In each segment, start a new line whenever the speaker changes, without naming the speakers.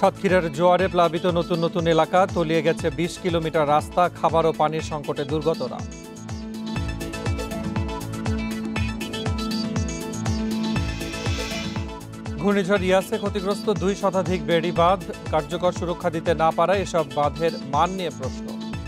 সাতক্ষীরার জোয়ারে প্লাবিত নতুন নতুন এলাকা, তলিয়ে গেছে ২০ কিলোমিটার রাস্তা, খাবার ও পানির সংকটে দুর্গতরা। ঘূর্ণিঝড় ইয়াসে ক্ষতিগ্রস্ত ২ শতাধিক বেড়ি বাঁধ, কার্যকর সুরক্ষা দিতে না পারায় এসব বাঁধের মান নিয়ে প্রশ্ন।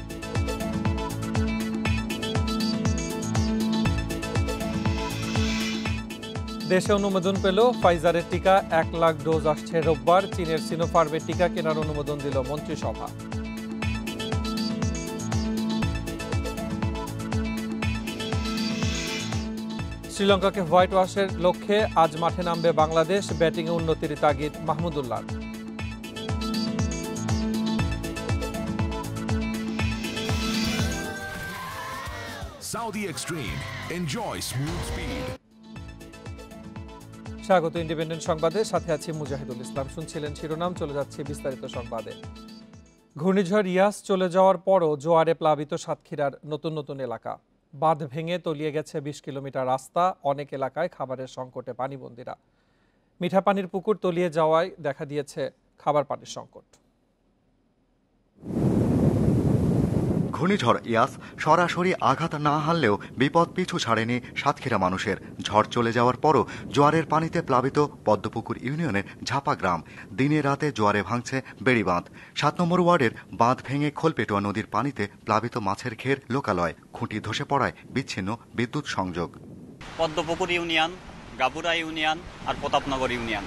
দেশে অনুমোদন পেল ফাইজারের টিকা, ১ লাখ ডোজ আসছে রোববার। চীনের সিনোফার্মের টিকা কেনার অনুমোদন দিল মন্ত্রিসভা। শ্রীলঙ্কাকে হোয়াইট ওয়াশের লক্ষ্যে আজ মাঠে নামবে বাংলাদেশ, ব্যাটিংয়ে উন্নতির তাগিদ Mahmudullah.
Saudi Extreme. Enjoy smooth speed.
স্বাগত ইন্ডিপেন্ডেন্ট সংবাদে, সাথে আছি মুজাহিদুল ইসলাম। শুনছিলেন শিরোনাম, চলে যাচ্ছে বিস্তারিত সংবাদে। ঘূর্ণিঝড় ইয়াস চলে যাওয়ার পরও জোয়ারে প্লাবিত সাতক্ষীরার নতুন নতুন এলাকা, বাঁধ ভেঙে তলিয়ে গেছে ২০ কিলোমিটার রাস্তা, অনেক এলাকায় খাবারের সংকটে পানিবন্দীরা। মিঠা পানির পুকুর তলিয়ে যাওয়ায় দেখা দিয়েছে খাবার পানির সংকট।
ঘূর্ণিঝড় ইয়াস সরাসরি আঘাত না হানলেও বিপদ পিছু ছাড়েনি সাতক্ষীরা মানুষের। ঝড় চলে যাওয়ার পরও জোয়ারের পানিতে প্লাবিত পদ্মপুকুর ইউনিয়নের ঝাপা গ্রাম। দিনে রাতে জোয়ারে ভাঙছে বেড়িবাঁধ। ৭ নম্বর ওয়ার্ডের বাঁধ ভেঙে খোলপেটুয়া নদীর পানিতে প্লাবিত মাছের ঘের লোকালয়, খুঁটি ধসে পড়ায় বিচ্ছিন্ন বিদ্যুৎ সংযোগ।
পদ্মপুকুর ইউনিয়ন, গাবুরা ইউনিয়ন আর প্রতাপনগর ইউনিয়ন,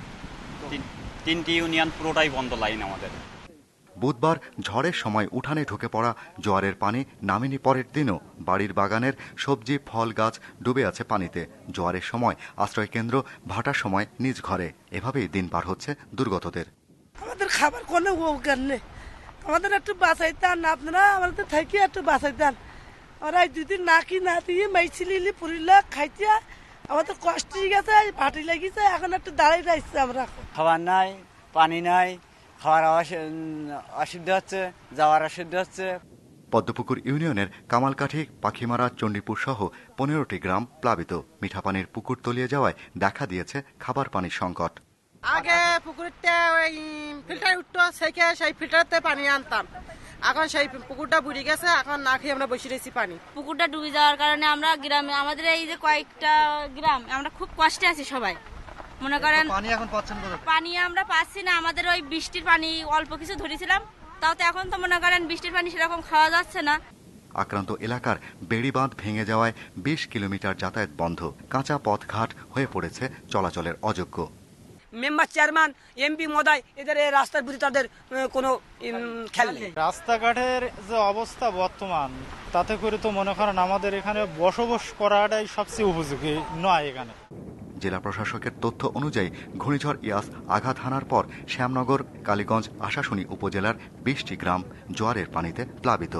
3টি ইউনিয়ন পুরোটাই বন্ধ লাইন আমাদের।
বুধবার ঝড়ের সময় উঠানে ঢুকে পড়া জোয়ারের পানি নামেনি পরের দিনও। বাড়ির বাগানের সবজি ফল গাছ ডুবে আছে পানিতে। জোয়ারের সময় আশ্রয় কেন্দ্র, ভাটার সময় নিজ ঘরে। এভাবেই দিন পার হচ্ছে দুর্গতদের।
আমাদের খাবার কোনো উপকার নেই, আমাদের একটু বাঁচাইতেন, আপনারা আমাদের থেকে একটু বাঁচাইতেন। আমরা 2 দিন না কি না দিয়ে মাইছিলি পুরিলা খাইতে আমাদের কষ্ট হয়ে গেছে, ভাটি লাগিয়েছে, এখন একটু দাঁড়াই রাখছে। আমরা
খাবার নাই, পানি নাই, খাওয়ার অসুবিধা হচ্ছে, যাওয়ার অসুবিধা হচ্ছে।
পদ্মপুকুর ইউনিয়নের কামালকাঠি, পাখিমারা, চণ্ডীপুর সহ 15টি গ্রাম প্লাবিত। মিঠা পানির পুকুর তলিয়ে যাওয়ায় দেখা দিয়েছে খাবার পানির সংকট।
আগে পুকুরটা ওই ফিল্টার উঠতো, সেই ফিল্টারতে পানি আনতাম, এখন সেই পুকুরটা বুড়ি গেছে, এখন না খেয়ে আমরা বসে রয়েছি পানি।
পুকুরটা ডুবে যাওয়ার কারণে আমরা গ্রামে, আমাদের এই যে কয়েকটা গ্রাম, আমরা খুব কষ্টে আছি সবাই। মনে করেন পানি আমরা পাচ্ছি না, আমাদের ওই বৃষ্টির পানি অল্প কিছু ধরেছিলাম, তাও তো এখন তো মনে করেন বৃষ্টির পানি সেরকম খাওয়া যাচ্ছে না।
আক্রান্ত এলাকার বেড়িবাঁধ ভেঙে যাওয়ায় 20 কিলোমিটার যাতায়াত বন্ধ। কাঁচা পথঘাট হয়ে পড়েছে চলাচলের অযোগ্য।
মেম্বার, চেয়ারম্যান, এমপি মহোদয়, এদের এই রাস্তার প্রতি তাদের কোনো খেয়াল নেই।
রাস্তাঘাটের যে অবস্থা বর্তমান, তাতে করে তো মনে করেন আমাদের এখানে বসবাস করাটাই সবচেয়ে উপযোগী নয়। এখানে
জেলা প্রশাসকের তথ্য অনুযায়ী ঘূর্ণিঝড় ইয়াস আঘাত হানার পর শ্যামনগর, কালীগঞ্জ, আশাশুনি উপজেলার 20টি গ্রাম জোয়ারের পানিতে প্লাবিত।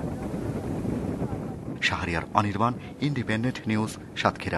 Shahriar Anirban, independent news, Satkhira.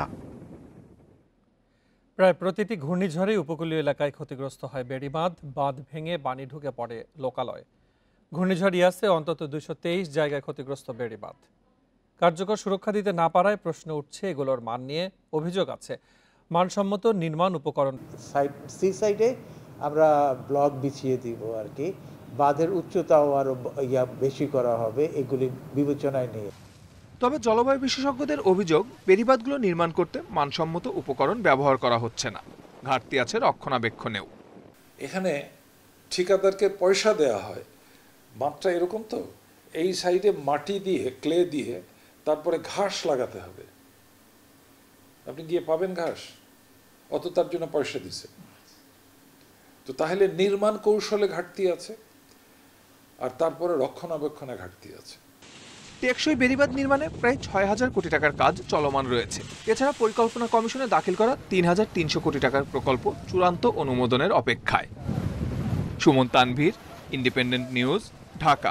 প্রায় প্রতিটি ঘূর্ণিঝড়ে উপকূলীয় এলাকায় ক্ষতিগ্রস্ত হয় বেড়িবাঁধ, বাঁধ ভেঙে পানি ঢুকে পড়ে লোকালয়। ঘূর্ণিঝড় ইয়াসে অন্তত 223 জায়গায় ক্ষতিগ্রস্ত বেড়িবাঁধ। কার্যকর সুরক্ষা দিতে না পারায় প্রশ্ন উঠছে এগুলোর মান নিয়ে। অভিযোগ আছে মানসম্মত নির্মাণ উপকরণ।
সি সাইডে আমরা ব্লক বিছিয়ে দিব আর কি, বাঁধের উচ্চতাও আরো বেশি করা হবে, এগুলি বিবেচনায় নিয়ে।
তবে জলবায়ু বিশেষজ্ঞদের অভিযোগ, বেড়িবাঁধগুলো নির্মাণ করতে মানসম্মত উপকরণ ব্যবহার করা হচ্ছে না, ঘাটতি আছে রক্ষণাবেক্ষণেও।
এখানে ঠিকাদারকে পয়সা দেয়া হয়, মাত্রা এরকম তো, এই সাইডে মাটি দিয়ে, ক্লে দিয়ে, তারপরে ঘাস লাগাতে হবে। আপনি গিয়ে পাবেন ঘাস, অত তার জন্য পয়সা দিছে। তো তাহলে নির্মাণ কৌশলে ঘাটতি আছে, আর তারপরে রক্ষণাবেক্ষণে ঘাটতি আছে।
টেকসই বেড়িবাঁধ নির্মাণে প্রায় ৬,০০০ কোটি টাকার কাজ চলমান রয়েছে। এছাড়া পরিকল্পনা কমিশনে দাখিল করা ৩,৩০০ কোটি টাকার প্রকল্প চূড়ান্ত অনুমোদনের অপেক্ষায়। Sumon Tanvir, independent news, Dhaka.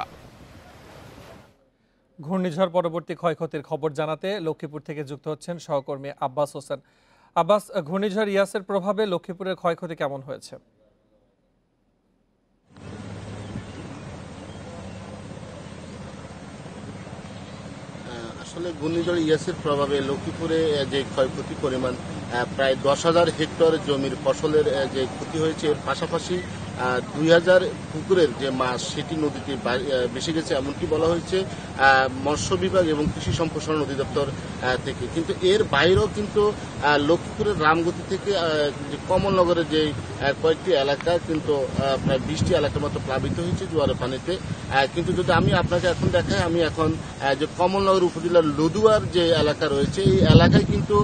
ঘূর্ণিঝড় পরবর্তী ক্ষয়ক্ষতির খবর জানাতে লক্ষ্মীপুর থেকে যুক্ত হচ্ছেন সহকর্মী আব্বাস হোসেন। আব্বাস, ঘূর্ণিঝড় ইয়াসের প্রভাবে লক্ষ্মীপুরের ক্ষয়ক্ষতি কেমন হয়েছে?
আসলে ঘূর্ণিঝড় ইয়াসের প্রভাবে লক্ষ্মীপুরে যে ক্ষয়ক্ষতির পরিমাণ প্রায় 10,000 হেক্টর জমির ফসলের যে ক্ষতি হয়েছে, এর পাশাপাশি 2000 পুকুরের যে মাছ সেটি নদীতে ভেসে গেছে এমনটি বলা হয়েছে মৎস্য বিভাগ এবং কৃষি সম্প্রসারণ অধিদপ্তর থেকে। কিন্তু এর বাইরেও কিন্তু লক্ষ্মীপুরের রামগতি থেকে কমলনগরের যে কয়েকটি এলাকা কিন্তু প্রায় 20টি এলাকার মতো প্লাবিত হয়েছে জোয়ারের পানিতে। কিন্তু যদি আমি আপনাকে এখন দেখাই, আমি এখন যে কমলনগর উপজেলার লদুয়ার যে এলাকা রয়েছে এই এলাকায় কিন্তু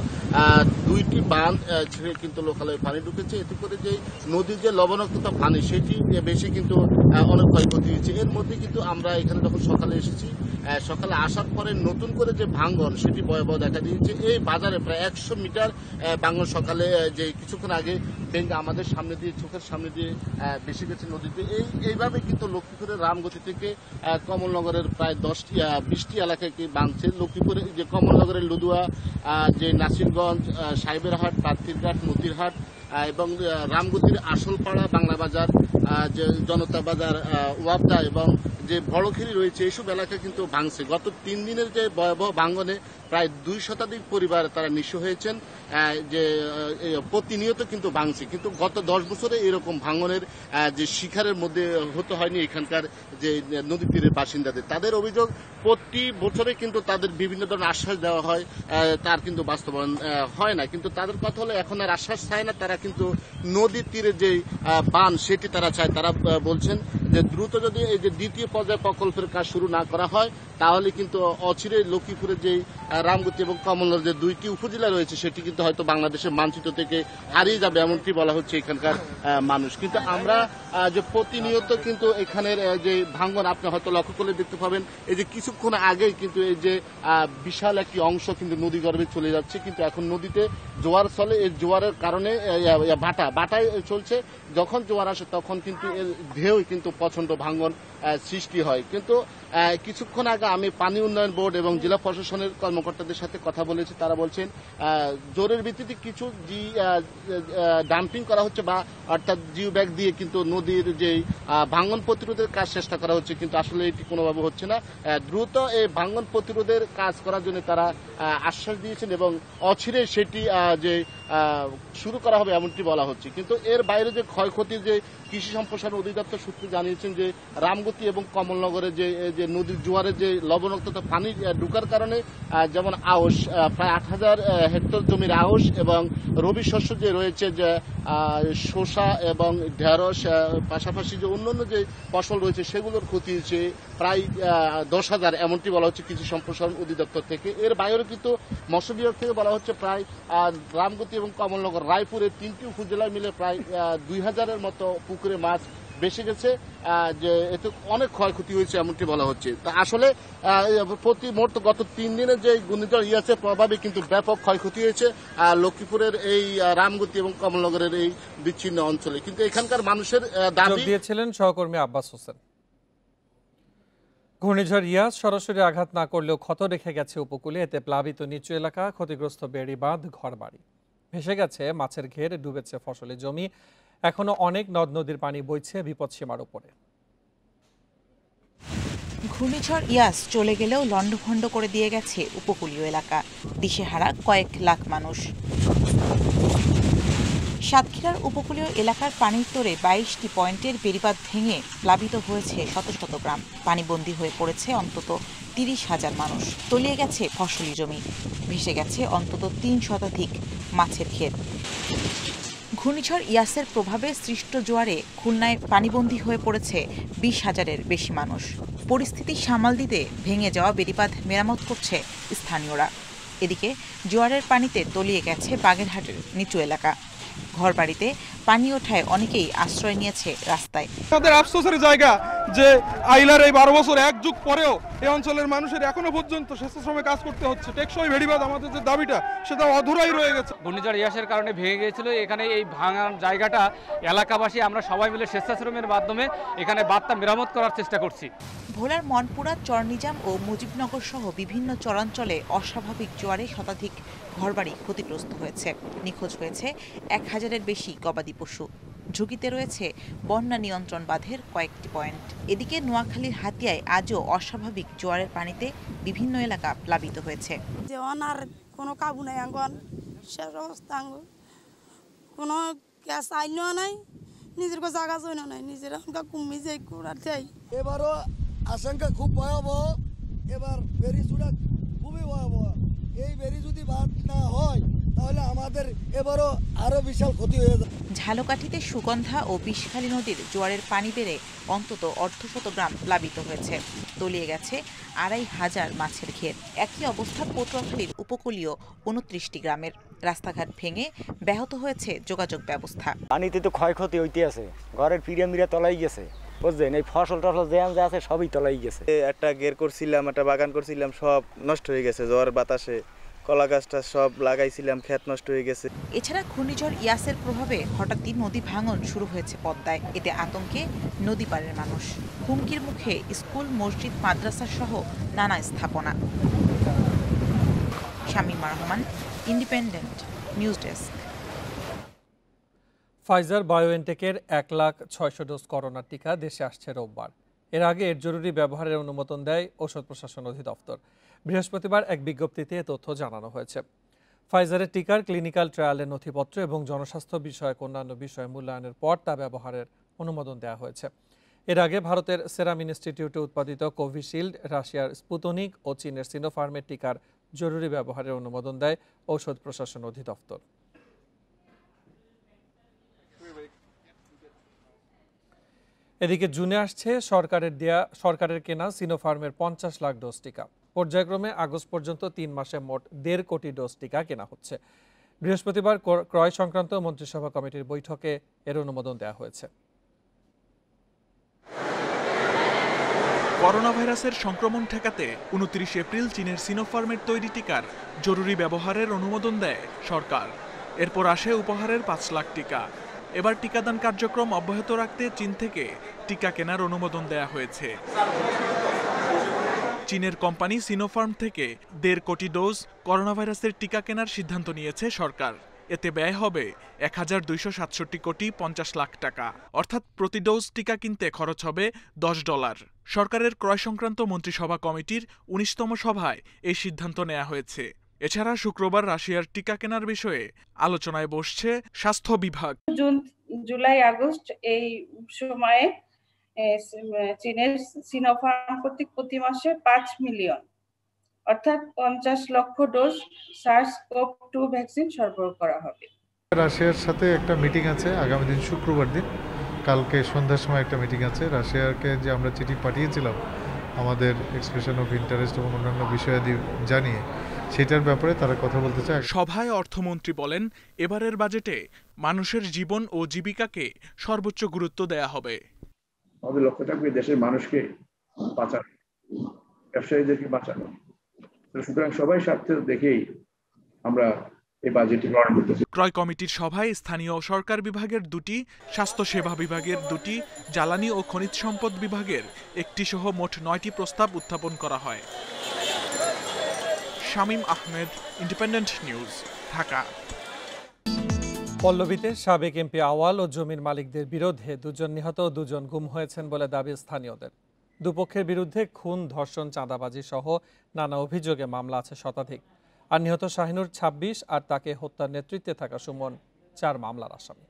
2টি বাঁধ ছেড়ে কিন্তু লোকালয়ে পানি ঢুকেছে। এতে করে যে নদীর যে লবণাক্ততা পানি সেটি বেশি কিন্তু অনেক ক্ষয়ক্ষতি হয়েছে। এর মধ্যে কিন্তু আমরা এখানে যখন সকালে এসেছি, সকালে আসার পরে নতুন করে যে ভাঙ্গন সেটি ভয়াবহ দেখা দিয়েছে। এই বাজারে প্রায় 100 মিটার ভাঙ্গন সকালে যে কিছুক্ষণ আগে ভেঙে আমাদের সামনে দিয়ে চোখের সামনে দিয়ে ভেসে গেছে নদীতে। এইভাবে কিন্তু লক্ষ্মীপুরের রামগতি থেকে কমলনগরের প্রায় 20টি এলাকায় ভাঙছে। লক্ষ্মীপুরে যে কমলনগরের লদুয়া, যে নাসিরগঞ্জ, সাহেবেরহাট, পাত্তিরঘাট, মতিরহাট এবং রামগতির আসলপাড়া, বাংলা বাজার, যে জনতা বাজার, ওয়াবদা এবং যে বড়খিরি রয়েছে এইসব এলাকা কিন্তু ভাঙছে। গত 3 দিনের যে ভয়াবহ ভাঙ্গনে প্রায় 2 শতাধিক পরিবার তারা নিঃস্ব হয়েছেন, যে প্রতিনিয়ত কিন্তু ভাঙছে। কিন্তু গত 10 বছরে এরকম ভাঙ্গনের যে শিকারের মধ্যে হতে হয়নি এখানকার যে নদী তীরের বাসিন্দাদের। তাদের অভিযোগ প্রতি বছরে কিন্তু তাদের বিভিন্ন ধরনের আশ্বাস দেওয়া হয়, তার কিন্তু বাস্তবায়ন হয় না। কিন্তু তাদের কথা হলো এখন আর আশ্বাস চায় না, তারা কিন্তু নদীর তীরে যে বাঁধ সেটি তারা চায়। তারা বলছেন যে দ্রুত যদি এই যে দ্বিতীয় পর্যায়ে প্রকল্পের কাজ শুরু না করা হয় তাহলে কিন্তু অচিরে লক্ষ্মীপুরের যে রামগতি এবং কমলনগর যে 2টি উপজেলা রয়েছে সেটি কিন্তু হয়তো বাংলাদেশের মানচিত্র থেকে হারিয়ে যাবে এমনটি বলা হচ্ছে এখানকার মানুষ। কিন্তু আমরা যে প্রতিনিয়ত কিন্তু এখানের যে ভাঙ্গন আপনি হয়তো লক্ষ্য করলে দেখতে পাবেন, এই যে কিছুক্ষণ আগেই কিন্তু এই যে বিশাল একটি অংশ কিন্তু নদী গর্ভে চলে যাচ্ছে। কিন্তু এখন নদীতে জোয়ার চলে, এই জোয়ারের কারণে বাটায় চলছে। যখন জোয়ার আসে তখন কিন্তু এর ঢেউ কিন্তু প্রচন্ড ভাঙ্গন সৃষ্টি হয়। কিন্তু কিছুক্ষণ আগে আমি পানি উন্নয়ন বোর্ড এবং জেলা প্রশাসনের কর্মকর্তাদের সাথে কথা বলেছি। তারা বলছেন জোরের ভিত্তিতে কিছু ডাম্পিং করা হচ্ছে বা অর্থাৎ জিও ব্যাগ দিয়ে কিন্তু নদীর যে ভাঙ্গন প্রতিরোধের কাজ চেষ্টা করা হচ্ছে, কিন্তু আসলে এটি কোনোভাবে হচ্ছে না। দ্রুত এই ভাঙ্গন প্রতিরোধের কাজ করার জন্য তারা আশ্বাস দিয়েছেন এবং অচিরে সেটি যে শুরু করা হবে এমনটি বলা হচ্ছে। কিন্তু এর বাইরে যে ক্ষয়ক্ষতির যে কৃষি সম্প্রসারণ অধিদপ্তর সূত্রে জানিয়েছেন যে রামগতি এবং কমলনগরে যে নদীর জোয়ারের যে লবণাক্ততা পানি ঢুকার কারণে যেমন আউশ প্রায় 8000 হেক্টর জমির আউশ এবং রবি শস্য যে রয়েছে যে শসা এবং ঢেঁড়স, পাশাপাশি যে অন্যান্য যে ফসল রয়েছে সেগুলোর ক্ষতি হয়েছে প্রায় 10,000 এমনটি বলা হচ্ছে কৃষি সম্প্রসারণ অধিদপ্তর থেকে। এর বাইরেও কিন্তু মৎস্য বিভাগ থেকে বলা হচ্ছে প্রায় রামগতি এবং কমলনগর, রায়পুরের 3টি উপজেলায় মিলে প্রায় 2000-এর মতো পুকুরে মাছ বেশি গেছে, যে এতে অনেক ক্ষয়ক্ষতি হয়েছে এমনটি বলা হচ্ছে। তা আসলে প্রতি মুহূর্তে গত 3 দিনের যে ঘূর্ণিঝড় ইয়াসের প্রভাবে কিন্তু ব্যাপক ক্ষয়ক্ষতি হয়েছে লক্ষ্মীপুরের এই রামগতি এবং কমলনগরের এই বিচ্ছিন্ন অঞ্চলে। কিন্তু এখানকার মানুষের দাবি
দিয়েছিলেন সহকর্মী আব্বাস হোসেন। ঘূর্ণিঝড় ইয়াস সরাসরি আঘাত না করলেও ক্ষত রেখে গেছে উপকূলে। এতে প্লাবিত নিচু এলাকা, ক্ষতিগ্রস্ত বেড়ি বাঁধ, ঘরবাড়ি ভেসে গেছে, মাছের ঘের, ডুবেছে ফসলি জমি। এখনো অনেক নদ নদীর পানি বইছে বিপদসীমার উপরে।
ঘূর্ণিঝড় ইয়াস চলে গেলেও লন্ডভন্ড করে দিয়ে গেছে উপকূলীয় এলাকা, দিশেহারা কয়েক লাখ মানুষ। সাতক্ষীরার উপকূলীয় এলাকার পানির তোরে 22টি পয়েন্টের বেড়িবাঁধ ভেঙে প্লাবিত হয়েছে শত শত গ্রাম। পানিবন্দী হয়ে পড়েছে অন্তত 30,000 মানুষ। তলিয়ে গেছে ফসলি জমি, ভেসে গেছে অন্তত 3 শতাধিক মাছের ক্ষেত। ঘূর্ণিঝড় ইয়াসের প্রভাবে সৃষ্ট জোয়ারে খুলনায় পানিবন্দী হয়ে পড়েছে 20,000-এর বেশি মানুষ। পরিস্থিতি সামাল দিতে ভেঙে যাওয়া বেড়িবাঁধ মেরামত করছে স্থানীয়রা। এদিকে জোয়ারের পানিতে তলিয়ে গেছে বাগেরহাটের নিচু এলাকা। ঘরবাড়িতে পানি ওঠায় অনেকেই আশ্রয় নিয়েছে রাস্তায়।
তাদের আফসোসের জায়গা যে আইলার এই 12 বছর এক যুগ পরেও এই অঞ্চলের মানুষের এখনো পর্যন্ত স্বেচ্ছাশ্রমে কাজ করতে হচ্ছে। টেকসই বেড়িবাঁধ আমাদের যে দাবিটা সেটা অধুরাই রয়ে গেছে।
ঘূর্ণিঝড় ইয়াসের কারণে ভেঙে গিয়েছিল এখানে এই ভাঙার জায়গাটা। এলাকাবাসী আমরা সবাই মিলে স্বেচ্ছাশ্রমের মাধ্যমে এখানে বাঁধটা মেরামত করার চেষ্টা করছি।
ভোলার মনপুরা, চরনিজাম ও মুজিবনগর সহ বিভিন্ন চরাঞ্চলে অস্বাভাবিক জোয়ারে শতাধিক ঘরবাড়ি ক্ষতিগ্রস্ত হয়েছে। নিখোঁজ হয়েছে 1000-এর বেশি গবাদি পশু। ঝুঁকিতে রয়েছে বন্যা নিয়ন্ত্রণ বাঁধের কয়েকটি পয়েন্ট। এদিকে নোয়াখালীর হাতিয়ায় আজও অস্বাভাবিক জোয়ারের পানিতে বিভিন্ন এলাকা প্লাবিত হয়েছে।
যেমন আর কোনো কাবু নাই, আঙ্গন শেষ অবস্থা, কোনো গ্যাস আইনও নাই, নিজের জায়গা জয় না নাই নিজেরা কুমি যাই কুড়ার যাই।
এবারও আশঙ্কা খুব ভয়াবহ, এবার বেরিজটা খুবই ভয়াবহ। এই বেরি যদি বাদ না হয় তাহলে আমাদের এবারও আরো বিশাল ক্ষতি হয়ে যাবে।
ঝালকাঠিতে সুগন্ধা ও বিষখালী নদীর জোয়ারের পানি বেড়ে অন্তত অর্ধশত গ্রাম প্লাবিত হয়েছে, তলিয়ে গেছে ২৫০০ মাছের ঘের। একই অবস্থা পটুয়াখালীর উপকূলীয় ২৯টি গ্রামের। রাস্তাঘাট ভেঙে ব্যাহত হয়েছে যোগাযোগ ব্যবস্থা।
পানিতে তো ক্ষয়ক্ষতি হইতে আছে, ঘরের পিড়ে মিড়ে তলাই গেছে, বুঝলেন, এই ফসল টসল যে আছে সবই তলাই গেছে।
একটা গের করছিলাম, একটা বাগান করছিলাম, সব নষ্ট হয়ে গেছে ঝড় বাতাসে। কলা গাছটা সব লাগাইছিলাম, ক্ষেত নষ্ট হয়ে গেছে।
এছাড়া ঘূর্ণিঝড় ইয়াসের প্রভাবে হঠাৎই নদী ভাঙন শুরু হয়েছে পদ্মায়। এতে আতঙ্কে নদী পাড়ের মানুষ। হুমকির মুখে স্কুল, মসজিদ, মাদ্রাসা সহ নানা স্থাপনা। Shamima Rahman, independent news desk.
Pfizer বায়োএনটেকের ১,৬০,০০০ ডোজ করোনা টিকা দেশে আসছে রোববার। এর আগে এর জরুরি ব্যবহারের অনুমোদন দেয় ঔষধ প্রশাসন অধিদপ্তর। বৃহস্পতিবার এক বিজ্ঞপ্তিতে এ তথ্য জানানো হয়েছে। ফাইজারের টিকার ক্লিনিক্যাল ট্রায়ালের নথিপত্র এবং জনস্বাস্থ্য বিষয়ক অন্যান্য বিষয় মূল্যায়নের পর তা ব্যবহারের অনুমোদন দেওয়া হয়েছে। এর আগে ভারতের সেরাম ইনস্টিটিউটে উৎপাদিত কোভিশিল্ড, রাশিয়ার স্পুতনিক ও চীনের সিনোফার্মের টিকার জরুরি ব্যবহারের অনুমোদন দেয় ঔষধ প্রশাসন অধিদপ্তর। এদিকে জুনে আসছে সরকারের কেনা সিনোফার্মের ৫০ লাখ ডোজ টিকা। পর্যায়ক্রমে আগস্ট পর্যন্ত ৩ মাসে মোট ১.৫ কোটি ডোজ টিকা কেনা হচ্ছে। বৃহস্পতিবার ক্রয় সংক্রান্ত মন্ত্রিসভা কমিটির বৈঠকে এর অনুমোদন দেওয়া হয়েছে।
করোনা ভাইরাসের সংক্রমণ ঠেকাতে ২৯ এপ্রিল চীনের সিনোফার্মের তৈরি টিকার জরুরি ব্যবহারের অনুমোদন দেয় সরকার। এরপর আসে উপহারের ৫ লাখ টিকা। এবার টিকাদান কার্যক্রম অব্যাহত রাখতে চীন থেকে টিকা কেনার অনুমোদন দেয়া হয়েছে। চীনের কোম্পানি সিনোফার্ম থেকে ১.৫ কোটি ডোজ করোনা ভাইরাসের টিকা কেনার সিদ্ধান্ত নিয়েছে সরকার। এতে ব্যয় হবে ১,২৬৭ কোটি ৫০ লাখ টাকা, অর্থাৎ প্রতি ডোজ টিকা কিনতে খরচ হবে $10। সরকারের ক্রয় সংক্রান্ত মন্ত্রিসভা কমিটির ১৯তম সভায় এই সিদ্ধান্ত নেওয়া হয়েছে। এছাড়া শুক্রবার রাশিয়ার টিকা কেনার বিষয়ে আলোচনায় বসছে স্বাস্থ্য বিভাগ।
জুন, জুলাই, আগস্ট এই সময়ে চীনের সিনোফার্ম কর্তৃক প্রতি মাসে ৫ মিলিয়ন অর্থাৎ ৫০ লক্ষ ডোজ SARS-CoV-2 ভ্যাকসিন সরবরাহ করা হবে।
রাশিয়ার সাথে একটা মিটিং আছে আগামী দিন শুক্রবার দিন, কালকে সন্ধ্যার সময় একটা মিটিং আছে। রাশিয়াকে যে আমরা চিঠি পাঠিয়েছিলাম আমাদের এক্সপ্রেশন অফ ইন্টারেস্ট এবং অন্যান্য বিষয়াদি জানিয়ে, সেটার ব্যাপারে তারা কথা বলতে চায়।
সভায় অর্থমন্ত্রী বলেন, এবারের বাজেটে মানুষের জীবন ও জীবিকাকে সর্বোচ্চ গুরুত্ব দেয়া হবে।
আমাদের লক্ষ্য থাকবে দেশের মানুষকে বাঁচানো, ব্যবসায়ীদেরকে বাঁচানো। সুতরাং সবাই স্বার্থ দেখেই আমরা এই বাজেটটি গ্রহণ করতেছি।
ক্রয় কমিটির সভায় স্থানীয় সরকার বিভাগের ২টি, স্বাস্থ্য সেবা বিভাগের ২টি, জ্বালানি ও খনিজ সম্পদ বিভাগের ১টি সহ মোট ৯টি প্রস্তাব উত্থাপন করা হয়। Shamim Ahmed, independent news, Dhaka.
পল্লবীতে সাবেক এমপি আওয়াল ও জমির মালিকদের বিরুদ্ধে ২ জন নিহত ও ২ জন গুম হয়েছেন বলে দাবি স্থানীয়দের। দুপক্ষের বিরুদ্ধে খুন, ধর্ষণ, চাঁদাবাজি সহ নানা অভিযোগে মামলা আছে শতাধিক। আর নিহত শাহিনুর ২৬ আর তাকে হত্যার নেতৃত্বে থাকা সুমন ৪ মামলার আসামি।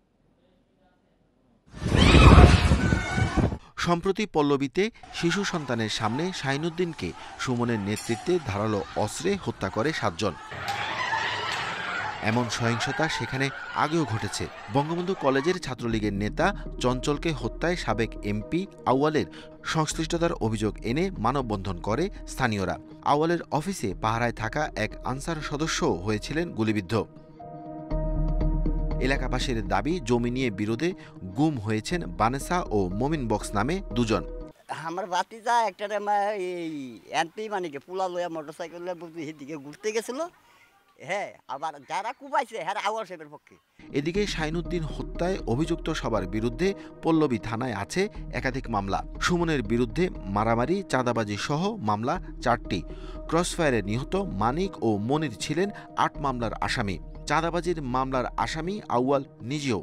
সম্প্রতি পল্লবীতে শিশু সন্তানের সামনে শাহিনুদ্দিনকে সুমনের নেতৃত্বে ধারালো অস্ত্রে হত্যা করে ৭ জন। এমন সহিংসতা সেখানে আগেও ঘটেছে। বঙ্গবন্ধু কলেজের ছাত্রলীগের নেতা চঞ্চলকে হত্যায় সাবেক এমপি আউয়ালের সংশ্লিষ্টতার অভিযোগ এনে মানববন্ধন করে স্থানীয়রা। আউয়ালের অফিসে পাহারায় থাকা এক আনসার সদস্যও হয়েছিলেন গুলিবিদ্ধ। এলাকাবাসীর দাবি, জমি নিয়ে বিরোধে গুম হয়েছেন বানেসা ও মমিন বক্স নামে ২ জন।
আমার বাতিজা একটা এই এনপি মানে পোলা লইয়া মোটরসাইকেল দিকে ঘুরতে গেছিল। হ্যাঁ, আবার যারা কুবাইছে হ্যাঁ আওয়াল সাহেবের পক্ষে।
এদিকে শাহিনুদ্দিন হত্যায় অভিযুক্ত সবার বিরুদ্ধে পল্লবী থানায় আছে একাধিক মামলা। সুমনের বিরুদ্ধে মারামারি, চাঁদাবাজি সহ মামলা ৪টি। ক্রসফায়ারে নিহত মানিক ও মনির ছিলেন ৮ মামলার আসামি। চাঁদাবাজির মামলার আসামি আউয়াল নিজেও।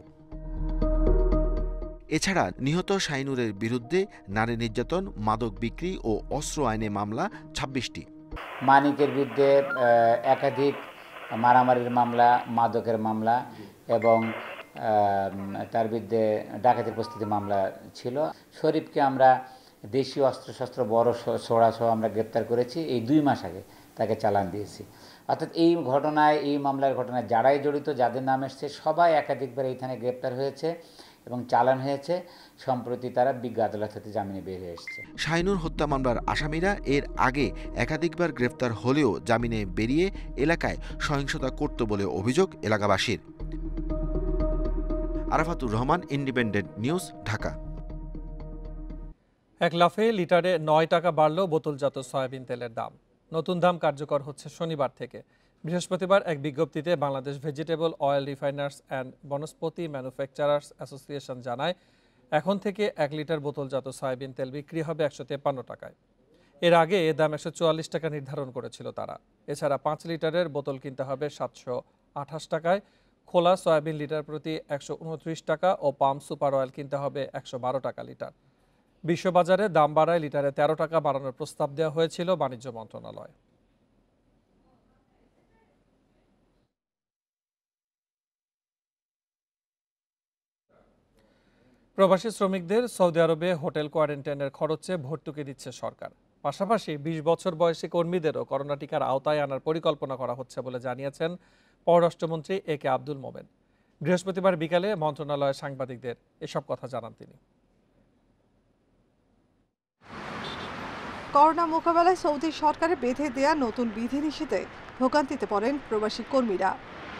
এছাড়া নিহত শাহিনুরের বিরুদ্ধে নারী নির্যাতন, মাদক বিক্রি ও অস্ত্র আইনে মামলা ২৬টি।
মানিকের বিরুদ্ধে একাধিক মারামারির মামলা, মাদকের মামলা এবং
তার বিরুদ্ধে ডাকাতির প্রস্তুতি মামলা ছিল। শরীফকে আমরা দেশীয় অস্ত্রশস্ত্র বড় ছোড়াসহ আমরা গ্রেপ্তার করেছি এই 2 মাস আগে, তাকে চালান দিয়েছি। অর্থাৎ এই ঘটনায়, এই মামলার ঘটনায় যারাই জড়িত, যাদের নাম এসছে সবাই একাধিকবার এই থানায় গ্রেপ্তার হয়েছে এবং চালান হয়েছে। সম্প্রতি তারা বিজ্ঞ আদালত হতে জামিনে বের হয়ে এসেছে।
শাহিনুর হত্যা মামলার আসামিরা এর আগে একাধিকবার গ্রেফতার হলেও জামিনে বেরিয়ে এলাকায় সহিংসতা করত বলে অভিযোগ এলাকাবাসীর। Arafatur Rahman, independent news, Dhaka.
এক লাফে লিটারে 9 টাকা বাড়ল বোতলজাত সয়াবিন তেলের দাম। নতুন দাম কার্যকর হচ্ছে শনিবার থেকে। বৃহস্পতিবার এক বিজ্ঞপ্তিতে Bangladesh vegetable oil refiners and Banaspati manufacturers association জানায়, এখন থেকে 1 লিটার বোতলজাত সয়াবিন তেল বিক্রি হবে 153 টাকায়। এর আগে এ দাম 144 টাকা নির্ধারণ করেছিল তারা। এছাড়া 5 লিটারের বোতল কিনতে হবে 728 টাকায়, খোলা সয়াবিন লিটার প্রতি 129 টাকা ও পাম সুপার অয়েল কিনতে হবে 112 টাকা লিটার। বিশ্ববাজারে দাম বাড়ায় লিটারে 13 টাকা বাড়ানোর প্রস্তাব দেওয়া হয়েছিল বাণিজ্য মন্ত্রণালয়। প্রবাসী শ্রমিকদের সৌদি আরবে হোটেল কোয়ারেন্টাইনের খরচে ভর্তুকি দিচ্ছে সরকার। পাশাপাশি 20 বছর বয়সী কর্মীদেরও করোনা টিকার আওতায় আনার পরিকল্পনা করা হচ্ছে বলে জানিয়েছেন পররাষ্ট্রমন্ত্রী এ.কে আব্দুল মোমেন। বৃহস্পতিবার বিকালে মন্ত্রণালয়ের সাংবাদিকদের এসব কথা জানান তিনি।
করোনা মোকাবেলায় সৌদি সরকারের বেঁধে দেয়া নতুন বিধিনিষেধে ভোগান্তিতে পড়েন প্রবাসী কর্মীরা।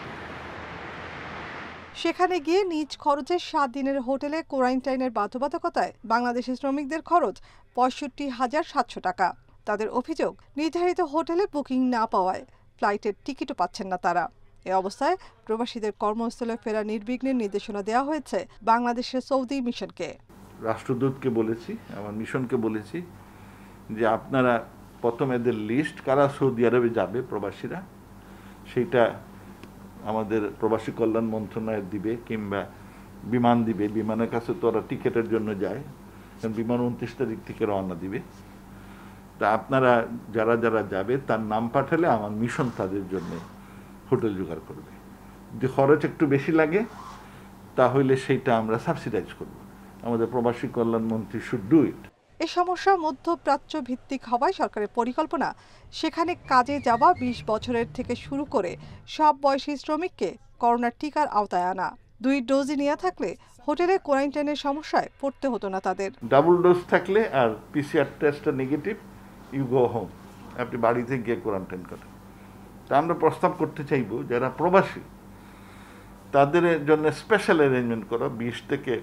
সেখানে গিয়ে নিজ খরচে 7 দিনের হোটেলে কোয়ারেন্টাইনের বাধ্যবাধকতায় বাংলাদেশের শ্রমিকদের খরচ 65,700 টাকা। তাদের অভিযোগ, নির্ধারিত হোটেলে বুকিং না পাওয়ায় ফ্লাইটের টিকিটও পাচ্ছেন না তারা। এ অবস্থায় প্রবাসীদের কর্মস্থলে ফেরা নির্বিঘ্নে নির্দেশনা দেওয়া হয়েছে বাংলাদেশের সৌদি মিশনকে।
রাষ্ট্রদূতকে বলেছি, আমার মিশনকে বলেছি যে আপনারা প্রথম এদের লিস্ট কারা সৌদি আরবে যাবে প্রবাসীরা, সেইটা আমাদের প্রবাসী কল্যাণ মন্ত্রণালয় দিবে, কিংবা বিমান দিবে। বিমানের কাছে তো ওরা টিকিটের জন্য যায়, বিমান 29 তারিখ থেকে রওনা দিবে। তা আপনারা যারা যারা যাবে তার নাম পাঠালে আমার মিশন তাদের জন্য হোটেল জোগাড় করবে। যদি খরচ একটু বেশি লাগে তাহলে সেইটা আমরা সাবসিডাইজ করব। আমাদের প্রবাসী কল্যাণ মন্ত্রী শুড ডু ইট।
এই সমস্যা মধ্যপ্রাচ্য ভিত্তিক হওয়ায় সরকারের পরিকল্পনা সেখানে কাজে যাওয়া 20 বছরের থেকে শুরু করে সব বয়সী শ্রমিককে করোনার টিকার আওতায় আনা। 2 ডোজই নেওয়া থাকলে হোটেলে কোয়ারেন্টাইনের সমস্যায় পড়তে হতো না তাদের।
ডাবল ডোজ থাকলে আর পিসিআর টেস্টটা নেগেটিভ, ইউ গো হোম, আপনি বাড়িতে গিয়ে কোয়ারেন্টাইন করেন। তা আমরা প্রস্তাব করতে চাইব যারা প্রবাসী তাদের জন্য স্পেশাল অ্যারেঞ্জমেন্ট করা 20 থেকে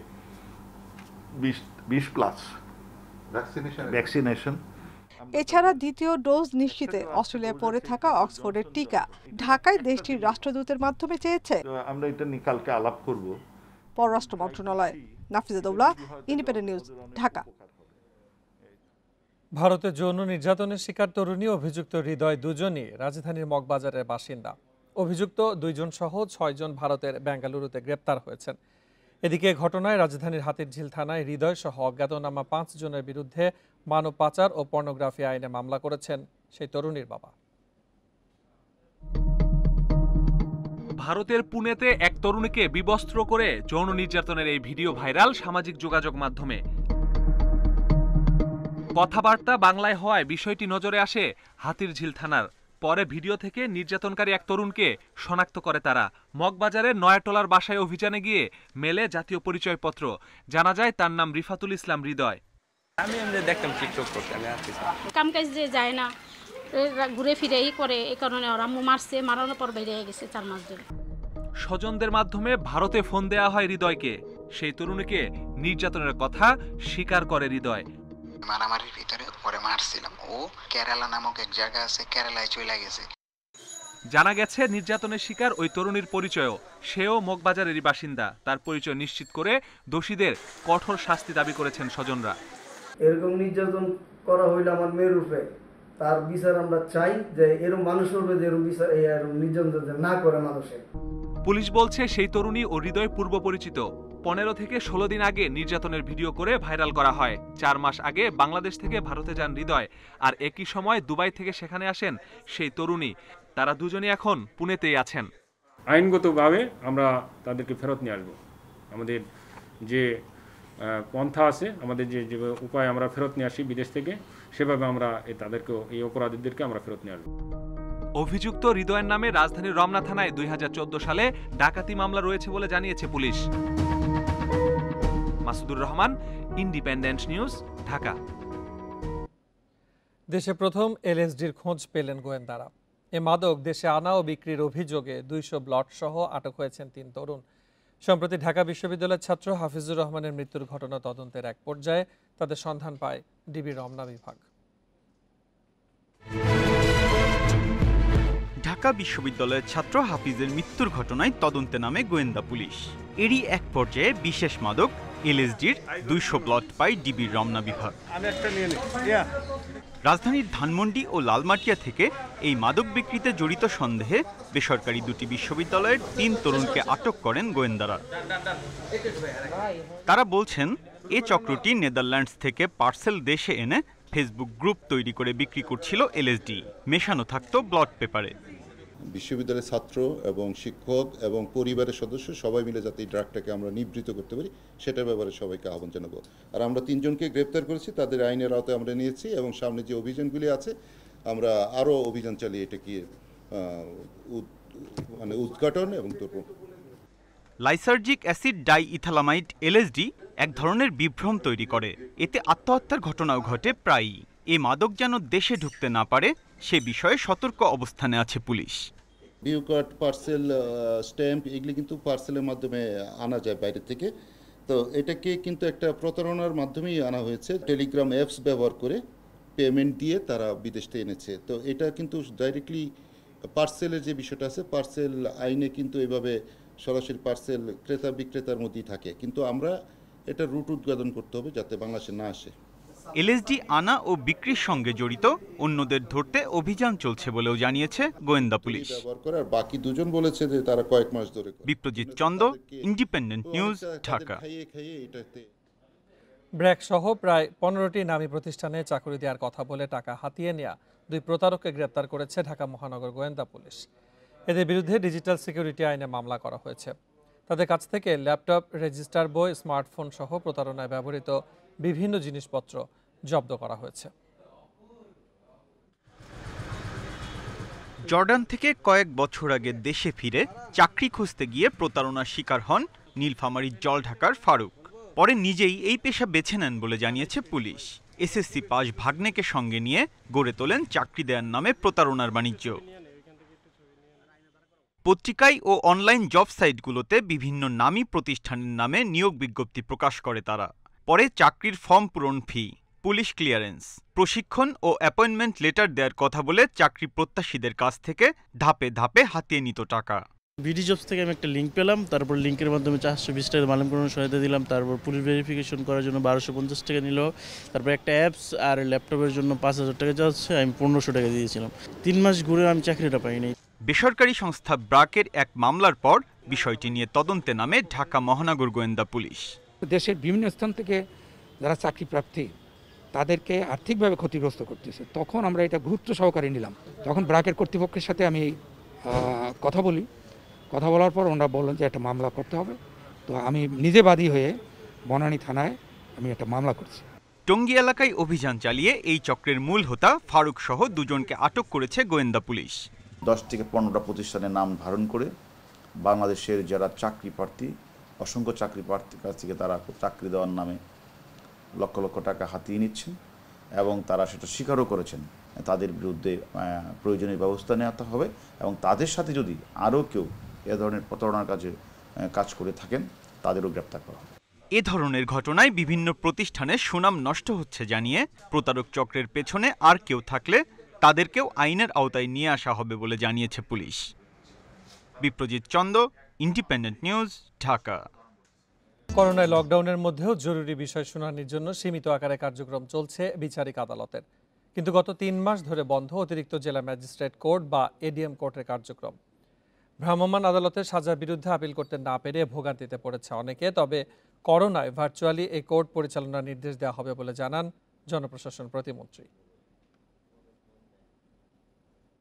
20 প্লাস ভ্যাকসিনেশন।
এছাড়া দ্বিতীয় ডোজ নিশ্চিতে অস্ট্রেলিয়ায় পড়ে থাকা অক্সফোর্ডের টিকা ঢাকায় দেশটির রাষ্ট্রদূতের মাধ্যমে চেয়েছে।
আমরা এটা নিয়ে কালকে আলাপ করব
পররাষ্ট্র মন্ত্রণালয়। Nafiza Doula, independent news, Dhaka.
ভারতে যৌন নির্যাতনের শিকার তরুণী অভিযুক্ত হৃদয় দুজনই রাজধানীর মগবাজারের বাসিন্দা। অভিযুক্ত 2 জন সহ 6 জন ভারতের বেঙ্গালুরুতে গ্রেপ্তার হয়েছেন। এদিকে ঘটনায় রাজধানীর হাতিরঝিল থানায় হৃদয় সহ অজ্ঞাতনামা 5 জনের বিরুদ্ধে মানব পাচার ও পর্নোগ্রাফি আইনে মামলা করেছেন সেই তরুণীর বাবা।
ভারতের পুনেতে এক তরুণীকে বিবস্ত্র করে যৌন নির্যাতনের এই ভিডিও ভাইরাল সামাজিক যোগাযোগ মাধ্যমে। কথাবার্তা বাংলায় হওয়ায় বিষয়টি নজরে আসে হাতিরঝিল থানার। পরে ভিডিও থেকে নির্যাতনকারী এক তরুণকে শনাক্ত করে তারা। মগবাজারের নয়াটোলার বাসায় অভিযানে গিয়ে মেলে জাতীয় পরিচয়পত্র। জানা যায় তার নাম রিফাতুল ইসলাম হৃদয়।
আমি এমনি দেখতাম টিকটক করতে, আমি আর কিছু
কাম কাজ যে যায় না, ঘুরে ফিরেই করে, এই কারণে ওরা মারছে, মারানোর পর বেরিয়ে গেছে 4 মাস ধরে।
স্বজনদের মাধ্যমে ভারতে ফোন দেয়া হয় হৃদয়কে। সেই তরুণীকে নির্যাতনের কথা স্বীকার করে হৃদয়।
মারামারির ভিতরে পরে মারছিলাম, ও কেরালা নামক এক জায়গা আছে, কেরালায় চলে গেছে।
জানা গেছে নির্যাতনের শিকার ওই তরুণীর পরিচয়ও। সেও মগবাজারেরই বাসিন্দা। তার পরিচয় নিশ্চিত করে দোষীদের কঠোর শাস্তি দাবি করেছেন স্বজনরা।
এরকম নির্যাতন করা হইলে আমার মেয়ের উপরে, তার বিচার আমরা চাই, যে এরকম মানুষের উপরে যেরকম বিচার, এরকম নির্যাতন না করে মানুষের।
পুলিশ বলছে সেই তরুণী ও হৃদয় পূর্ব পরিচিত। 15 থেকে 16 দিন আগে নির্যাতনের ভিডিও করে ভাইরাল করা হয়। 4 মাস আগে বাংলাদেশ থেকে ভারতে যান হৃদয়, আর একই সময় দুবাই থেকে সেখানে আসেন সেই তরুণী। তারা দুজনই এখন পুনেতেই আছেন।
আইনগতভাবে আমরা তাদেরকে ফেরত নিয়ে আসবো।
আমাদের যে পন্থা আছে, আমাদের যে উপায় আমরা ফেরত নিয়ে আসি বিদেশ থেকে, সেভাবে আমরা তাদেরকেও, এই অপরাধীদেরকে আমরা ফেরত নিয়ে আসবো।
অভিযুক্ত হৃদয়ের নামে রাজধানীর রমনা থানায় 2014 সালে ডাকাতি মামলা রয়েছে বলে জানিয়েছে পুলিশ। Masudur Rahman, independent news, Dhaka.
দেশে প্রথম এলএসডির খোঁজ পেলেন গোয়েন্দারা। এ মাদক দেশে আনা ও বিক্রির অভিযোগে 200 ব্লট সহ আটক হয়েছেন 3 তরুণ। সম্প্রতি ঢাকা বিশ্ববিদ্যালয়ের ছাত্র হাফিজুর রহমানের মৃত্যুর ঘটনা তদন্তের এক পর্যায়ে তাদের সন্ধান পায় ডিবি রমনা বিভাগ।
ঢাকা বিশ্ববিদ্যালয়ের ছাত্র হাফিজের মৃত্যুর ঘটনায় তদন্তে নামে গোয়েন্দা পুলিশ। এরই এক পর্যায়ে বিশেষ মাদক এলএসডির 200 ব্লট পায় ডিবি রমনা বিভাগ। রাজধানীর ধানমন্ডি ও লালমাটিয়া থেকে এই মাদক বিক্রিতে জড়িত সন্দেহে বেসরকারি 2টি বিশ্ববিদ্যালয়ের 3 তরুণকে আটক করেন গোয়েন্দারা। তারা বলছেন, এ চক্রটি নেদারল্যান্ডস থেকে পার্সেল দেশে এনে ফেসবুক গ্রুপ তৈরি করে বিক্রি করছিল এলএসডি, মেশানো থাকতো ব্লট পেপারে।
বিশ্ববিদ্যালয়ের ছাত্র এবং শিক্ষক এবং পরিবারের সদস্য সবাই মিলে যাতে এই ড্রাগটাকে আমরা নিবৃত করতে পারি, সেটার ব্যাপারে সবাইকে আহ্বান জানাবো। আর আমরা 3 জনকে গ্রেপ্তার করেছি, তাদের আইনের আওতায় আমরা নিয়েছি এবং সামনে যে অভিযানগুলি আছে আমরা আরও অভিযান চালিয়ে এটাকে উদ্ঘাটন এবং
লাইসার্জিক অ্যাসিড ডাইইথালামাইড এলএসডি এক ধরনের বিভ্রম তৈরি করে। এতে আত্মহত্যার ঘটনাও ঘটে প্রায়ই। এ মাদক যেন দেশে ঢুকতে না পারে সে বিষয়ে সতর্ক অবস্থানে আছে পুলিশ।
বিউ কার্ড, পার্সেল, স্ট্যাম্প এগুলি কিন্তু পার্সেলের মাধ্যমে আনা যায় বাইরে থেকে। তো এটাকে কিন্তু একটা প্রতারণার মাধ্যমেই আনা হয়েছে। টেলিগ্রাম অ্যাপস ব্যবহার করে পেমেন্ট দিয়ে তারা বিদেশ থেকে এনেছে। তো এটা কিন্তু ডাইরেক্টলি পার্সেলের যে বিষয়টা আছে, পার্সেল আইনে কিন্তু এভাবে সরাসরি পার্সেল ক্রেতা বিক্রেতার মধ্যেই থাকে, কিন্তু আমরা এটা রুট উদ্ঘাটন করতে হবে যাতে বাংলাদেশে না আসে।
এলএসডি আনা ও বিক্রির সঙ্গে জড়িত অন্যদের ধরতে অভিযান চলছে বলেও জানিয়েছে গোয়েন্দা পুলিশ।
বাকি 2 জন বলেছে যে তারা কয়েক মাস ধরে।
Biprojit Chanda, independent news, Dhaka.
ব্র্যাক সহ প্রায় 15টি নামী প্রতিষ্ঠানে চাকরি দেওয়ার কথা বলে টাকা হাতিয়ে নেওয়া 2 প্রতারককে গ্রেপ্তার করেছে ঢাকা মহানগর গোয়েন্দা পুলিশ। এদের বিরুদ্ধে ডিজিটাল সিকিউরিটি আইনে মামলা করা হয়েছে। তাদের কাছ থেকে ল্যাপটপ, রেজিস্টার বই, স্মার্টফোন সহ প্রতারণায় ব্যবহৃত বিভিন্ন জিনিসপত্র জব্দ করা হয়েছে।
জর্ডান থেকে কয়েক বছর আগে দেশে ফিরে চাকরি খুঁজতে গিয়ে প্রতারণার শিকার হন নীলফামারীর জলঢাকার ফারুক। পরে নিজেই এই পেশা বেছে নেন বলে জানিয়েছে পুলিশ। এসএসসি পাস ভাগ্নেকে সঙ্গে নিয়ে গড়ে তোলেন চাকরি দেওয়ার নামে প্রতারণার বাণিজ্য। পত্রিকায় ও অনলাইন জব সাইটগুলোতে বিভিন্ন নামী প্রতিষ্ঠানের নামে নিয়োগ বিজ্ঞপ্তি প্রকাশ করে তারা। পরে চাকরির ফর্ম পূরণ ফি, পুলিশ ক্লিয়ারেন্স, প্রশিক্ষণ ও অ্যাপয়েন্টমেন্ট লেটার দেওয়ার কথা বলে চাকরি প্রত্যাশীদের কাছ থেকে ধাপে ধাপে হাতিয়ে নিত টাকা।
বিডি জবস থেকে আমি একটা লিঙ্ক পেলাম, তারপর লিঙ্কের মাধ্যমে 420 টাকা মালামকরণের সহায়তা দিলাম, তারপর পুলিশ ভেরিফিকেশন করার জন্য 1250 টাকা নিল, তারপর একটা অ্যাপস আর ল্যাপটপের জন্য 5000 টাকা যাচ্ছে, আমি 1500 টাকা দিয়েছিলাম। 3 মাস ঘুরে আমি চাকরিটা পাইনি।
বেসরকারি সংস্থা ব্রাকের এক মামলার পর বিষয়টি নিয়ে তদন্তে নামে ঢাকা মহানগর গোয়েন্দা পুলিশ।
দেশের বিভিন্ন স্থান থেকে যারা চাকরি প্রার্থী তাদেরকে আর্থিকভাবে ক্ষতিগ্রস্ত করতেছে, তখন আমরা এটা গুরুত্ব সহকারে নিলাম। তখন ব্রাকের কর্তৃপক্ষের সাথে আমি কথা বলার পর ওনারা বললেন যে একটা মামলা করতে হবে। তো আমি নিজে বাদী হয়ে বনানী থানায় আমি একটা মামলা করছি।
টঙ্গী এলাকায় অভিযান চালিয়ে এই চক্রের মূল হোতা ফারুক সহ 2 জনকে আটক করেছে গোয়েন্দা পুলিশ।
10 থেকে 15টা প্রতিষ্ঠানের নাম ধারণ করে বাংলাদেশের যারা চাকরি প্রার্থী, অসংখ্য চাকরি প্রার্থীর কাছ থেকে তারা চাকরি দেওয়ার নামে লক্ষ লক্ষ টাকা হাতিয়ে নিচ্ছেন এবং তারা সেটা স্বীকারও করেছেন। তাদের বিরুদ্ধে প্রয়োজনীয় ব্যবস্থা নেওয়া হবে এবং তাদের সাথে যদি আরও কেউ এ ধরনের প্রতারণার কাজ করে থাকেন তাদেরও গ্রেপ্তার করা হবে।
এ ধরনের ঘটনায় বিভিন্ন প্রতিষ্ঠানের সুনাম নষ্ট হচ্ছে জানিয়ে প্রতারক চক্রের পেছনে আর কেউ থাকলে তাদেরকেও আইনের আওতায় নিয়ে আসা হবে বলে জানিয়েছে পুলিশ। Biprojit Chanda, independent news, Dhaka.
করোনায় লকডাউনের মধ্যেও জরুরি বিষয় শুনানির জন্য সীমিত আকারে কার্যক্রম চলছে বিচারিক আদালতের, কিন্তু গত 3 মাস ধরে বন্ধ অতিরিক্ত জেলা ম্যাজিস্ট্রেট কোর্ট বা এডিএম কোর্টের কার্যক্রম। ভ্রাম্যমাণ আদালতের সাজার বিরুদ্ধে আপিল করতে না পেরে ভোগান্তিতে পড়েছে অনেকে। তবে করোনায় ভার্চুয়ালি এই কোর্ট পরিচালনার নির্দেশ দেওয়া হবে বলে জানান জনপ্রশাসন প্রতিমন্ত্রী।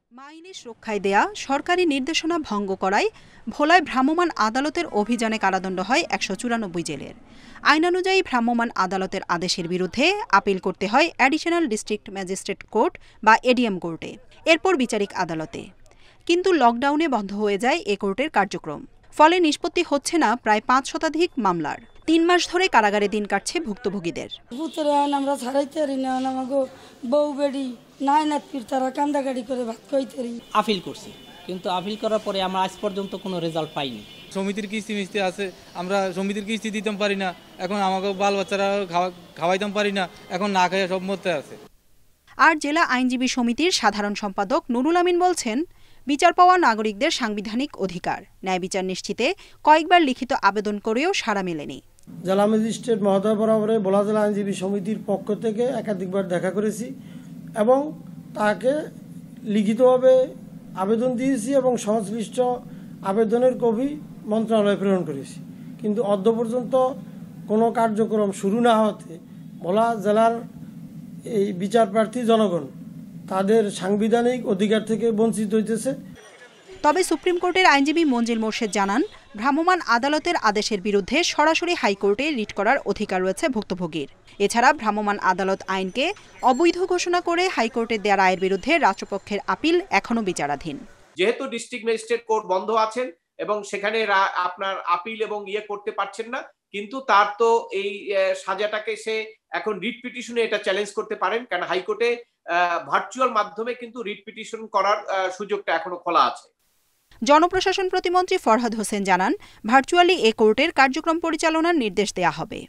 মাইলিশ রক্ষায় দেয়া সরকারি নির্দেশনা ভঙ্গ করায় ভোলায় ভ্রাম্যমাণ আদালতের অভিযানে কারাদণ্ড হয় ১৯৪ জেলের। আইনানুযায়ী ভ্রাম্যমাণ আদালতের আদেশের বিরুদ্ধে আপিল করতে হয় অ্যাডিশনাল ডিস্ট্রিক্ট ম্যাজিস্ট্রেট কোর্ট বা এডিএম কোর্টে, এরপর বিচারিক আদালতে। কিন্তু লকডাউনে বন্ধ হয়ে যায় এ কোর্টের কার্যক্রম। ফলে নিষ্পত্তি হচ্ছে না প্রায় ৫ শতাধিক মামলার। ৩ মাস ধরে কারাগারে দিন কাটছে ভুক্তভোগীদের।
আমরা ছাড়াইতে পারি না, আমাকে বউ বেড়ি নাই নাতির তারা কান্দাকাটি করে ভাত খাইতে পারি।
আপিল করছি, কিন্তু আপিল করার পরে আমরা আজ পর্যন্ত কোনো রেজাল্ট পাইনি।
সমিতির কিস্তি মিস্তি আছে, আমরা সমিতির কিস্তি দিতাম পারি না, এখন আমাকে বাল বাচ্চারা খাওয়াইতাম পারি না, এখন না খাইয়া সব মধ্যে আছে।
আর জেলা আইনজীবী সমিতির সাধারণ সম্পাদক নুরুল আমিন বলছেন, বিচার পাওয়া নাগরিকদের সাংবিধানিক অধিকার। ন্যায় বিচার নিশ্চিতে কয়েকবার লিখিত আবেদন করেও সাড়া মেলেনি।
জেলা ম্যাজিস্ট্রেট মহোদয় বরাবরে ভোলা জেলা আইনজীবী সমিতির পক্ষ থেকে একাধিকবার দেখা করেছি এবং তাকে লিখিতভাবে আবেদন দিয়েছি এবং সংশ্লিষ্ট আবেদনের কপি মন্ত্রণালয়ে প্রেরণ করেছি, কিন্তু অদ্য পর্যন্ত কোনো কার্যক্রম শুরু না হতে ভোলা জেলার এই বিচার প্রার্থী জনগণ তাদের সাংবিধানিক অধিকার থেকে বঞ্চিত হইতেছে।
তবে সুপ্রিম কোর্টের আইনজীবী মঞ্জিল মোর্শেদ জানান, ভ্রাম্যমাণ আদালতের আদেশের বিরুদ্ধে সরাসরি হাইকোর্টে রিট করার অধিকার রয়েছে ভুক্তভোগীর। এছাড়া ভ্রাম্যমাণ আদালত আইনকে অবৈধ ঘোষণা করে হাইকোর্টের দেয়া রায়ের বিরুদ্ধে রাষ্ট্রপক্ষের আপিল এখনো বিচারাধীন।
যেহেতু ডিস্ট্রিক্ট ম্যাজিস্ট্রেট কোর্ট বন্ধ আছেন এবং সেখানে আপনার আপিল এবং করতে পারছেন না, কিন্তু তার তো এই সাজাটাকে সে এখন রিট পিটিশনে এটা চ্যালেঞ্জ করতে পারেন, কারণ হাইকোর্টে ভার্চুয়াল মাধ্যমে কিন্তু রিট পিটিশন করার সুযোগটা এখনো খোলা আছে।
জনপ্রশাসন প্রতিমন্ত্রী ফরহাদ হোসেন জানান, ভার্চুয়ালি এ কোর্টের কার্যক্রম পরিচালনার নির্দেশ দেয়া হবে।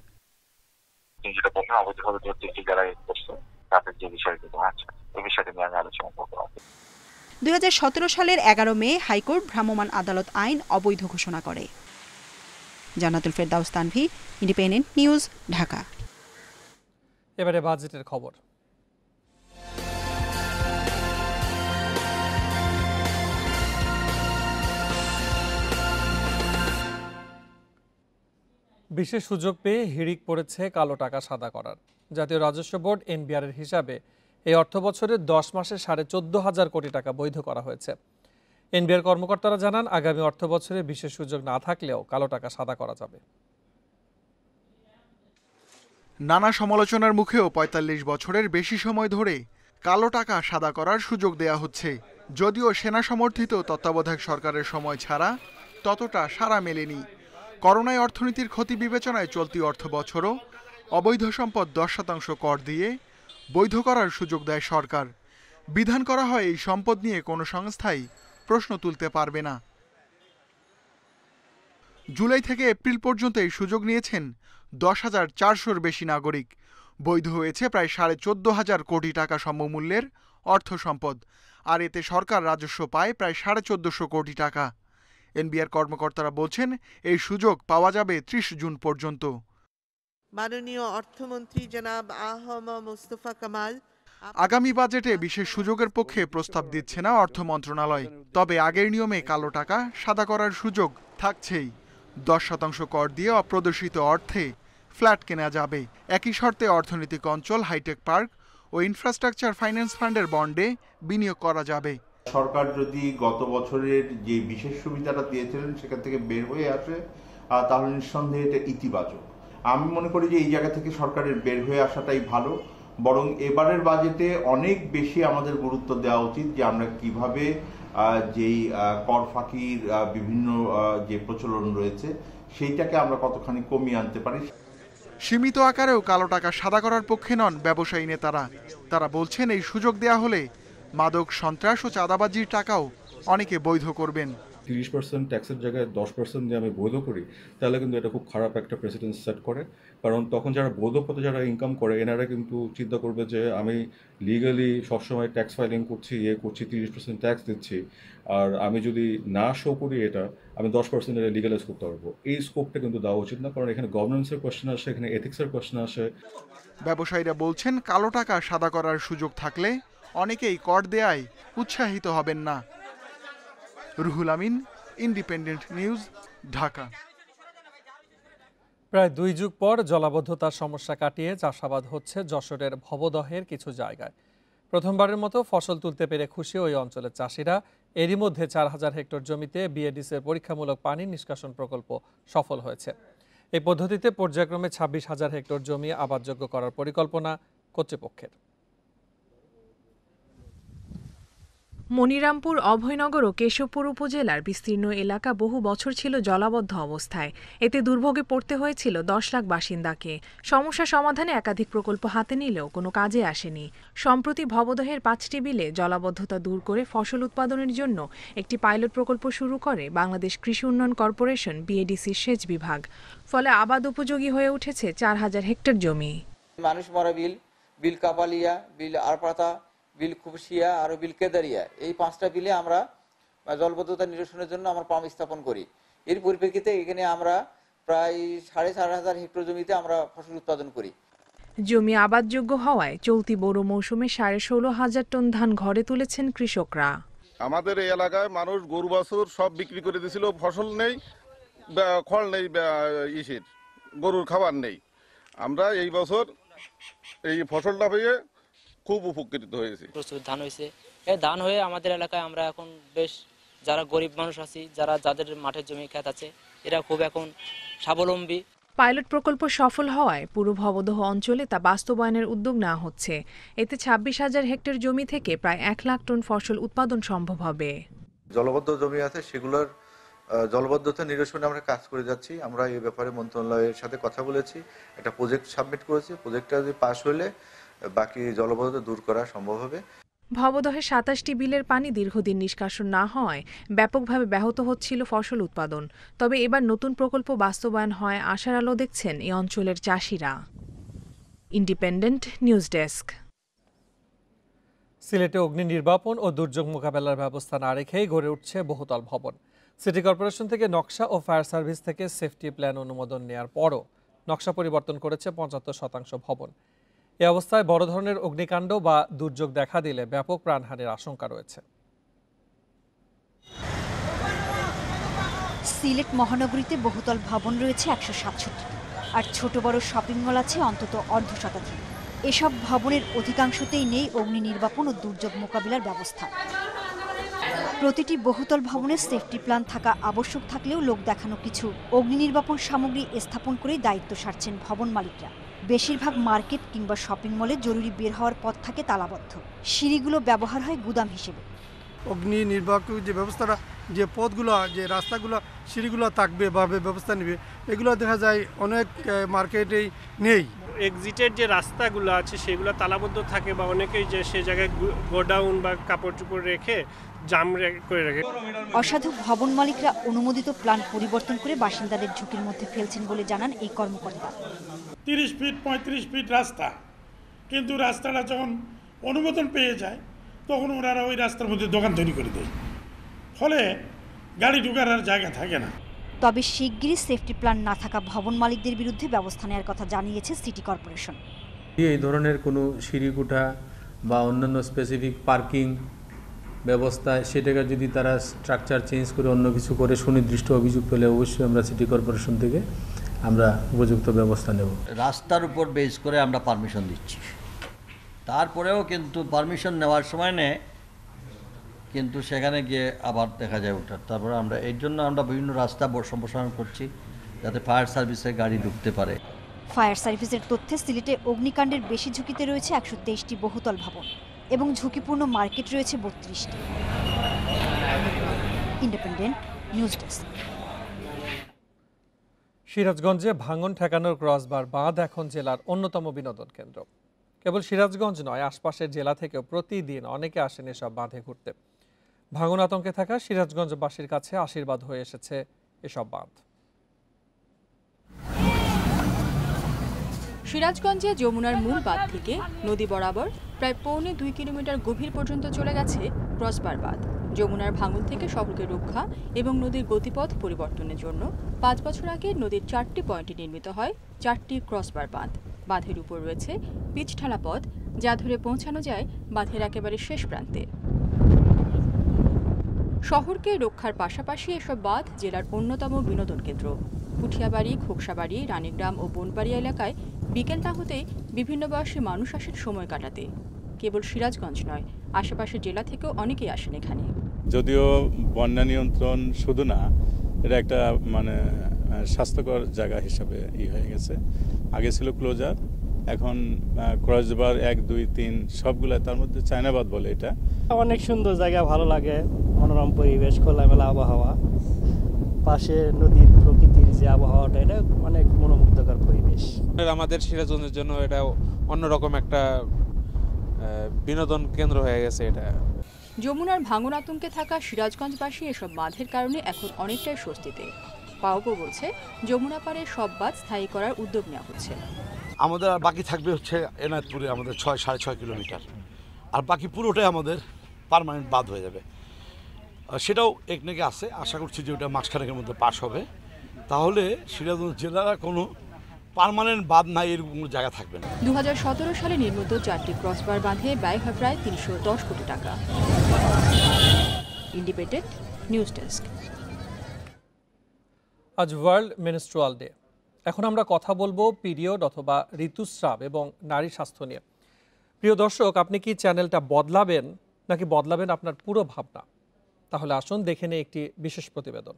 2017 সালের 11 মে হাইকোর্ট ভ্রাম্যমাণ আদালত আইন অবৈধ ঘোষণা করে। জান্নাতুল ফেরদাউস তানভি, ইন্ডিপেন্ডেন্ট নিউজ, ঢাকা।
এবারে বাজেটের খবর। বিশেষ সুযোগ পেয়ে হিড়িক পড়েছে কালো টাকা সাদা করার। জাতীয় রাজস্ব বোর্ড এনবিআর এর হিসাবে এই অর্থবছরে 10 মাসে 14,500 কোটি টাকা বৈধ করা হয়েছে। এনবিআর কর্মকর্তারা জানান, আগামী অর্থবছরে বিশেষ সুযোগ না থাকলেও কালো টাকা সাদা করা যাবে।
নানা সমালোচনার মুখেও ৪৫ বছরের বেশি সময় ধরে কালো টাকা সাদা করার সুযোগ দেয়া হচ্ছে। যদিও সেনা সমর্থিত তত্ত্বাবধায়ক সরকারের সময় ছাড়া ততটা সাড়া মেলেনি। করোনায় অর্থনীতির ক্ষতি বিবেচনায় চলতি অর্থ বছরও অবৈধ সম্পদ 10% কর দিয়ে বৈধ করার সুযোগ দেয় সরকার। বিধান করা হয় এই সম্পদ নিয়ে কোনো সংস্থাই প্রশ্ন তুলতে পারবে না। জুলাই থেকে এপ্রিল পর্যন্ত এই সুযোগ নিয়েছেন 10,400-র বেশি নাগরিক। বৈধ হয়েছে প্রায় 14,500 কোটি টাকা সমমূল্যের অর্থ সম্পদ, আর এতে সরকার রাজস্ব পায় প্রায় 1450 কোটি টাকা। এনবিআর কর্মকর্তারা বলছেন, এই সুযোগ পাওয়া যাবে 30 জুন পর্যন্ত।
মাননীয় অর্থমন্ত্রী জনাব আহম মুস্তফা কামাল
আগামী বাজেটে বিশেষ সুযোগের পক্ষে প্রস্তাব দিচ্ছে না অর্থ মন্ত্রণালয়। তবে আগের নিয়মে কালো টাকা সাদা করার সুযোগ থাকছেই। 10% কর দিয়ে অপ্রদর্শিত অর্থে ফ্ল্যাট কেনা যাবে। একই শর্তে অর্থনৈতিক অঞ্চল, হাইটেক পার্ক ও ইনফ্রাস্ট্রাকচার ফাইন্যান্স ফান্ডের বন্ডে বিনিয়োগ করা যাবে।
সরকার যদি গত বছরের যে বিশেষ সুবিধাটা দিয়েছিলেন সেখান থেকে বের হয়ে আসে, তাহলে নিঃসন্দেহে এটা ইতিবাচক। আমি মনে করি যে এই জায়গা থেকে সরকারের বের হয়ে আসাটাই ভালো। বরং এবারের বাজেটে অনেক বেশি আমাদের গুরুত্ব দেওয়া উচিত যে আমরা কিভাবে যেই কর ফাঁকির বিভিন্ন যে প্রচলন রয়েছে সেইটাকে আমরা কতখানি কমিয়ে আনতে পারি।
সীমিত আকারেও কালো টাকা সাদা করার পক্ষে নন ব্যবসায়ী নেতারা। তারা বলছেন, এই সুযোগ দেয়া হলে মাদক, সন্ত্রাস ও চাঁদাবাজির টাকাও অনেকে বৈধ করবেন।
30% ট্যাক্সের জায়গায় 10% দিয়ে আমি বৈধ করি, তাহলে কিন্তু এটা খুব খারাপ একটা প্রেসিডেন্স সেট করে। কারণ তখন যারা বৈধ পথে যারা ইনকাম করে, এনারা কিন্তু চিন্তা করবে যে আমি লিগালি সবসময় ট্যাক্স ফাইলিং করছি, করছি, 30% ট্যাক্স দিচ্ছি, আর আমি যদি না শো করি এটা, আমি 10% এটা লিগালাইজ করতে পারবো। এই স্কোপটা কিন্তু দেওয়া উচিত না, কারণ এখানে গভর্নেন্সের কোয়েশ্চেন আসে, এখানে এথিক্সের কোয়েশ্চেন আসে।
ব্যবসায়ীরা বলছেন, কালো টাকা সাদা করার সুযোগ থাকলে অনেকেই কর দেয়ায় উৎসাহিত হবেন না। Ruhul Amin, independent news, Dhaka.
প্রায় 2 যুগ পর জলাবদ্ধতার সমস্যা কাটিয়ে চাষাবাদ হচ্ছে যশোরের ভবদহের কিছু জায়গায়। প্রথমবারের মতো ফসল তুলতে পেরে খুশি ওই অঞ্চলের চাষিরা। এরই মধ্যে 4000 হেক্টর জমিতে বিএডিসির পরীক্ষামূলক পানি নিষ্কাশন প্রকল্প সফল হয়েছে। এই পদ্ধতিতে পর্যায়ক্রমে 26,000 হেক্টর জমি আবাদযোগ্য করার পরিকল্পনা কর্তৃপক্ষের।
মনিরামপুর, অভয়নগর ও কেশবপুর উপজেলার বিস্তীর্ণ এলাকা বহু বছর ছিল জলাবদ্ধ অবস্থায়। এতে দুর্ভোগে পড়তে হয়েছিল 10 লাখ বাসিন্দাকে। সমস্যা সমাধানে একাধিক প্রকল্প হাতে নিলেও কোনো কাজে আসেনি। সম্প্রতি ভবদহের 5টি বিলে জলাবদ্ধতা দূর করে ফসল উৎপাদনের জন্য একটি পাইলট প্রকল্প শুরু করে বাংলাদেশ কৃষি উন্নয়ন কর্পোরেশন বিএডিসির সেচ বিভাগ। ফলে আবাদ উপযোগী হয়ে উঠেছে 4000 হেক্টর জমি।
মানুষ মরা বিল, বিল কাপালিয়া, বিল আরপাতা, বিল খুবশিয়া আর বিল কেদারিয়া, এই 5টা বিলে আমরা জলবদ্ধতা নিরসনের জন্য আমরা পাম্প স্থাপন করি। এর পরিপ্রেক্ষিতে এখানে আমরা প্রায় 4500 হেক্টর জমিতে আমরা ফসল উৎপাদন করি।
জমি আবাদযোগ্য হওয়ায় চলতি বোরো মৌসুমে 16,500 টন ধান ঘরে তুলেছেন কৃষকরা।
আমাদের এই এলাকায় মানুষ গরু বাছুর সব বিক্রি করে দিয়েছিল, ফসল নেই, খড় নেই, ইসের গরুর খাবার নেই। আমরা এই বছর এই ফসলটা পেয়ে খুব উপকৃত হয়েছে।
প্রচুর ধান হয়েছে। এই ধান হয়ে আমাদের এলাকায় আমরা এখন বেশ যারা গরিব মানুষ আছি, যাদের মাঠের জমি ক্ষেত আছে, এরা খুব এখন স্বাবলম্বী।
পাইলট প্রকল্প সফল হওয়ায় পুরো ভবদহ অঞ্চলে তা বাস্তবায়নের উদ্যোগ নেওয়া হচ্ছে। এতে 26,000 হেক্টর জমি থেকে প্রায় 1 লাখ টন ফসল উৎপাদন সম্ভব হবে।
জলবদ্ধ জমি আছে, সেগুলোর জলবদ্ধতা নিরসনে আমরা কাজ করে যাচ্ছি। আমরা এই ব্যাপারে মন্ত্রণালয়ের সাথে কথা বলেছি, একটা প্রজেক্ট সাবমিট করেছি। প্রজেক্টটা যদি পাস হলে বাকি জলবদ্ধতা দূর করা সম্ভব হবে।
ভবদহে 27টি বিলের পানি দীর্ঘদিন নিষ্কাশন না হওয়ায় ব্যাপকভাবে ব্যাহত হচ্ছিল ফসল উৎপাদন। তবে এবার নতুন প্রকল্প বাস্তবায়ন হয় আশার আলো দেখছেন এই অঞ্চলের চাষিরা। Independent news desk.
সিলেটে অগ্নি নির্বাপন ও দুর্যোগ মোকাবেলার ব্যবস্থা না রেখেই গড়ে উঠছে বহুতল ভবন। সিটি কর্পোরেশন থেকে নকশা ও ফায়ার সার্ভিস থেকে সেফটি প্ল্যান অনুমোদন নেওয়ার পরও নকশা পরিবর্তন করেছে 75% ভবন। এ অবস্থায় বড় ধরনের অগ্নিকাণ্ড বা দুর্যোগ দেখা দিলে ব্যাপক প্রাণহানির আশঙ্কা রয়েছে।
সিলেট মহানগরীতে বহুতল ভবন রয়েছে 167, আর ছোট বড় শপিং মল আছে অন্তত 1/2 এসব ভবনের অধিকাংশতেই নেই অগ্নি নির্বাপন ও দুর্যোগ মোকাবিলার ব্যবস্থা। প্রতিটি বহুতল ভবনের সেফটি প্ল্যান থাকা আবশ্যক থাকলেও লোক দেখানো কিছু অগ্নি নির্বাপন সামগ্রী স্থাপন করেই দায়িত্ব সারছেন ভবন মালিকরা। বেশিরভাগ মার্কেট কিংবা শপিং মলে জরুরি বের হওয়ার পথ থাকে তালাবদ্ধ। সিঁড়িগুলো ব্যবহার হয় গুদাম হিসেবে।
অগ্নি নির্বাপক যে ব্যবস্থাটা, যে পথগুলো, যে রাস্তাগুলো, সিঁড়িগুলো থাকবে বা ব্যবস্থা নেবে, এগুলো দেখা যায় অনেক মার্কেটেই নেই।
এক্সিটের যে রাস্তাগুলো আছে সেগুলো তালাবদ্ধ থাকে, বা অনেকেই যে সে জায়গায় গোডাউন বা কাপড় চোপড় রেখে জাম করে রাখে।
অসাধু ভবন মালিকরা অনুমোদিত প্ল্যান পরিবর্তন করে বাসিন্দাদের ঝুঁকির মধ্যে ফেলছেন বলে জানান এই কর্মকর্তা।
30 ফিট 35 ফিট রাস্তা, কিন্তু রাস্তাটা যখন অনুমোদন পেয়ে যায় তখন ওনারা ওই রাস্তার মধ্যে দোকান তৈরি করে দেয়, ফলে গাড়ি ঢোকার আর জায়গা থাকে না।
তবে শিগগিরই সেফটি প্ল্যান না থাকা ভবন মালিকদের বিরুদ্ধে ব্যবস্থা নেওয়ার কথা জানিয়েছে সিটি কর্পোরেশন।
এই ধরনের কোনো সিঁড়িকুঠা বা অন্যান্য স্পেসিফিক পার্কিং ব্যবস্থা, সেটাকে যদি তারা স্ট্রাকচার চেঞ্জ করে অন্য কিছু করে সুনির্দিষ্ট অভিযোগ পেলে অবশ্যই আমরা সিটি কর্পোরেশন থেকে আমরা উপযুক্ত ব্যবস্থা নেব।
রাস্তার উপর বেস করে আমরা পারমিশন দিচ্ছি, তারপরেও কিন্তু পারমিশন নেওয়ার সময় কিন্তু সেখানে গিয়ে আবার দেখা যায় ওঠার। তারপরে আমরা এর জন্য আমরা বিভিন্ন রাস্তা সম্প্রসারণ করছি যাতে ফায়ার সার্ভিসের গাড়ি ঢুকতে পারে।
ফায়ার সার্ভিসের তথ্যে সিলেটে অগ্নিকাণ্ডের বেশি ঝুঁকিতে রয়েছে 123টি বহুতল ভবন এবং ঝুঁকিপূর্ণ মার্কেট রয়েছে 32টি। Independent news desk.
সিরাজগঞ্জে ভাঙন ঠেকানোর ক্রসবার বাঁধ এখন জেলার অন্যতম বিনোদন কেন্দ্র। কেবল সিরাজগঞ্জ নয়, আশপাশের জেলা থেকেও প্রতিদিন অনেকে আসেন এসব বাঁধে ঘুরতে। ভাঙন আতঙ্কে থাকা সিরাজগঞ্জবাসীর কাছে আশীর্বাদ হয়ে এসেছে এসব বাঁধ।
সিরাজগঞ্জে যমুনার মূল বাঁধ থেকে নদী বরাবর প্রায় 2.25 কিলোমিটার গভীর পর্যন্ত চলে গেছে ক্রসবার বাঁধ। যমুনার ভাঙন থেকে শহরকে রক্ষা এবং নদীর গতিপথ পরিবর্তনের জন্য 5 বছর আগে নদীর 4টি পয়েন্টে নির্মিত হয় 4টি ক্রসবার বাঁধ। বাঁধের উপর রয়েছে পিচ ঢালা পথ, যা ধরে পৌঁছানো যায় বাঁধের একেবারে শেষ প্রান্তে। শহরকে রক্ষার পাশাপাশি এসব বাঁধ জেলার অন্যতম বিনোদন কেন্দ্র। পুঠিয়াবাড়ি, খোকসাবাড়ি, রানীগ্রাম ও বনবাড়ি এলাকায় বিকেল না হতেই বিভিন্ন বয়সী মানুষ আসেন সময় কাটাতে। কেবল সিরাজগঞ্জ নয়, আশেপাশের জেলা থেকেও অনেকেই আসেন এখানে।
যদিও বন্যা নিয়ন্ত্রণ শুধু না, এটা একটা মানে স্বাস্থ্যকর জায়গা হিসাবে হয়ে গেছে। আগে ছিল ক্লোজার, এখন ক্রসবার 1, 2, 3 সবগুলা, তার মধ্যে চায়নাবাদ বলে এটা।
অনেক সুন্দর জায়গা, ভালো লাগে, মনোরম পরিবেশ, খোলামেলা আবহাওয়া, পাশে নদীর প্রকৃতির যে আবহাওয়াটা, এটা অনেক মনোমুগ্ধকর পরিবেশ।
আমাদের সিরাজগঞ্জের জন্য এটা অন্যরকম একটা বিনোদন কেন্দ্র হয়ে গেছে এটা।
যমুনার ভাঙন আতঙ্কে থাকা সিরাজগঞ্জবাসী এসব বাঁধের কারণে এখন অনেকটাই স্বস্তিতে। পাওপো বলছে, যমুনা পাড়ে সব বাঁধ স্থায়ী করার উদ্যোগ নেওয়া হচ্ছে।
আমাদের আর বাকি থাকবে হচ্ছে এনায়তপুরে আমাদের 6-6.5 কিলোমিটার, আর বাকি পুরোটাই আমাদের পার্মানেন্ট বাঁধ হয়ে যাবে। সেটাও একনেকে আছে, আশা করছি যে ওটা মাসখানেকের মধ্যে পাস হবে, তাহলে সিরাজগঞ্জ জেলার কোনো পার্মানেন্ট বাঁধ নাই, এরকম কোনো জায়গা থাকবে না।
2017 সালে নির্মিত 4টি ক্রসবার বাঁধে ব্যয় হয় প্রায় 310 কোটি টাকা। Independent news desk.
আজ ওয়ার্ল্ড মেনস্ট্রুয়াল ডে। এখন আমরা কথা বলবো পিরিয়ড অথবা ঋতুস্রাব এবং নারী স্বাস্থ্য নিয়ে। প্রিয় দর্শক, আপনি কি চ্যানেলটা বদলাবেন নাকি বদলাবেন আপনার পুরো ভাবনা? তাহলে আসুন দেখে নিই একটি বিশেষ প্রতিবেদন।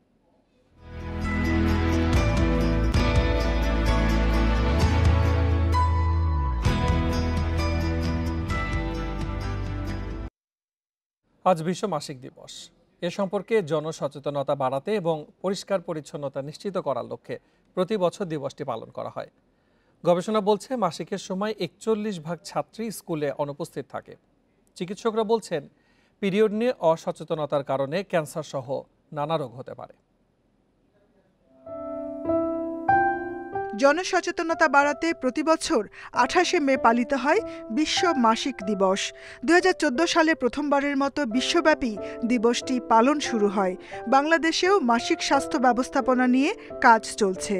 আজ বিশ্ব মাসিক দিবস। এ সম্পর্কে জনসচেতনতা বাড়াতে এবং পরিষ্কার পরিচ্ছন্নতা নিশ্চিত করার লক্ষ্যে প্রতি বছর দিবসটি পালন করা হয়। গবেষণা বলছে মাসিকের সময় 41% ছাত্রী স্কুলে অনুপস্থিত থাকে। চিকিৎসকরা বলছেন পিরিয়ড নিয়ে অসচেতনতার কারণে ক্যান্সার সহ নানা রোগ হতে পারে।
জনসচেতনতা বাড়াতে প্রতি বছর 28শে মে পালিত হয় বিশ্ব মাসিক দিবস। 2014 সালে প্রথমবারের মতো বিশ্বব্যাপী দিবসটি পালন শুরু হয়। বাংলাদেশেও মাসিক স্বাস্থ্য ব্যবস্থাপনা নিয়ে কাজ চলছে।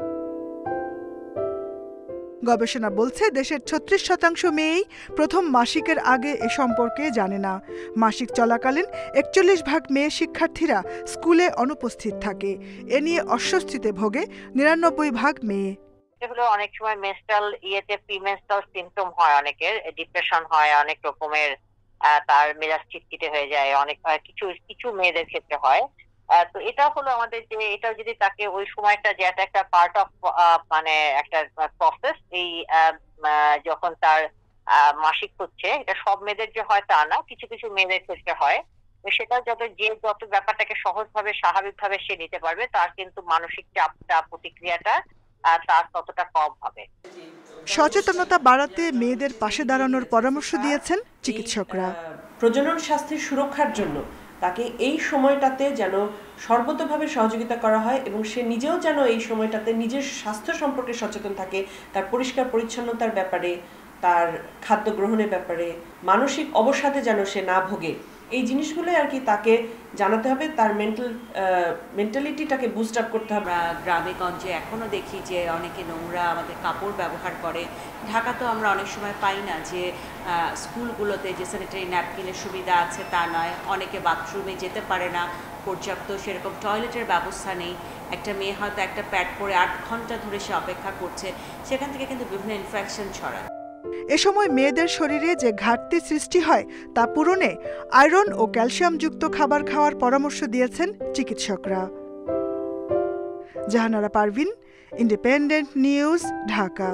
গবেষণা বলছে দেশের 36% মেয়েই প্রথম মাসিকের আগে এ সম্পর্কে জানে না। মাসিক চলাকালীন 41% মেয়ে শিক্ষার্থীরা স্কুলে অনুপস্থিত থাকে। এ নিয়ে অস্বস্তিতে ভোগে 99% মেয়ে।
এগুলো অনেক সময় মেনস্ট্রাল প্রিমেনস্ট্রাল সিম্পটম হয়, অনেকের ডিপ্রেশন হয়, অনেক রকমের তার মেজাজ খিটখিটে হয়ে যায়, অনেক কিছু মেয়েদের ক্ষেত্রে হয়। তো এটা হলো আমাদের যে এটা যদি তাকে ওই সময়টা যে একটা পার্ট অফ মানে একটা প্রসেস, এই যখন তার মাসিক হচ্ছে, এটা সব মেয়েদের যে হয় তা না, কিছু কিছু মেয়েদের ক্ষেত্রে হয়। সেটা যত ব্যাপারটাকে সহজভাবে স্বাভাবিকভাবে সে নিতে পারবে, তার কিন্তু মানসিক চাপটা প্রতিক্রিয়াটা তার ততটা কম হবে।
সচেতনতা বাড়াতে মেয়েদের পাশে দাঁড়ানোর পরামর্শ দিয়েছেন চিকিৎসকরা।
প্রজনন স্বাস্থ্যের সুরক্ষার জন্য তাকে এই সময়টাতে যেন সর্বতোভাবে সহযোগিতা করা হয় এবং সে নিজেও যেন এই সময়টাতে নিজের স্বাস্থ্য সম্পর্কে সচেতন থাকে, তার পরিষ্কার পরিচ্ছন্নতার ব্যাপারে, তার খাদ্য গ্রহণের ব্যাপারে, মানসিক অবসাদে যেন সে না ভোগে। এই জিনিসগুলো আর কি তাকে জানাতে হবে, তার মেন্টালিটিটাকে বুস্ট আপ করতে হবে।
গ্রামে গঞ্জে এখনো দেখি যে অনেকে নোংরা আমাদের কাপড় ব্যবহার করে। ঢাকা তো আমরা অনেক সময় পাই না যে স্কুলগুলোতে যে স্যানিটারি ন্যাপকিনের সুবিধা আছে তা নয়, অনেকে বাথরুমে যেতে পারে না, পর্যাপ্ত সেরকম টয়লেটের ব্যবস্থা নেই। একটা মেয়ে হয়তো একটা প্যাড পরে 8 ঘন্টা ধরে সে অপেক্ষা করছে, সেখান থেকে কিন্তু বিভিন্ন ইনফেকশন ছড়ায়।
এ সময় মেয়েদের শরীরে যে ঘাটতি সৃষ্টি হয় তা পূরণে আয়রন ও ক্যালসিয়ামযুক্ত খাবার খাওয়ার পরামর্শ দিয়েছেন চিকিৎসকরা। Jahanara Parvin, independent news, Dhaka.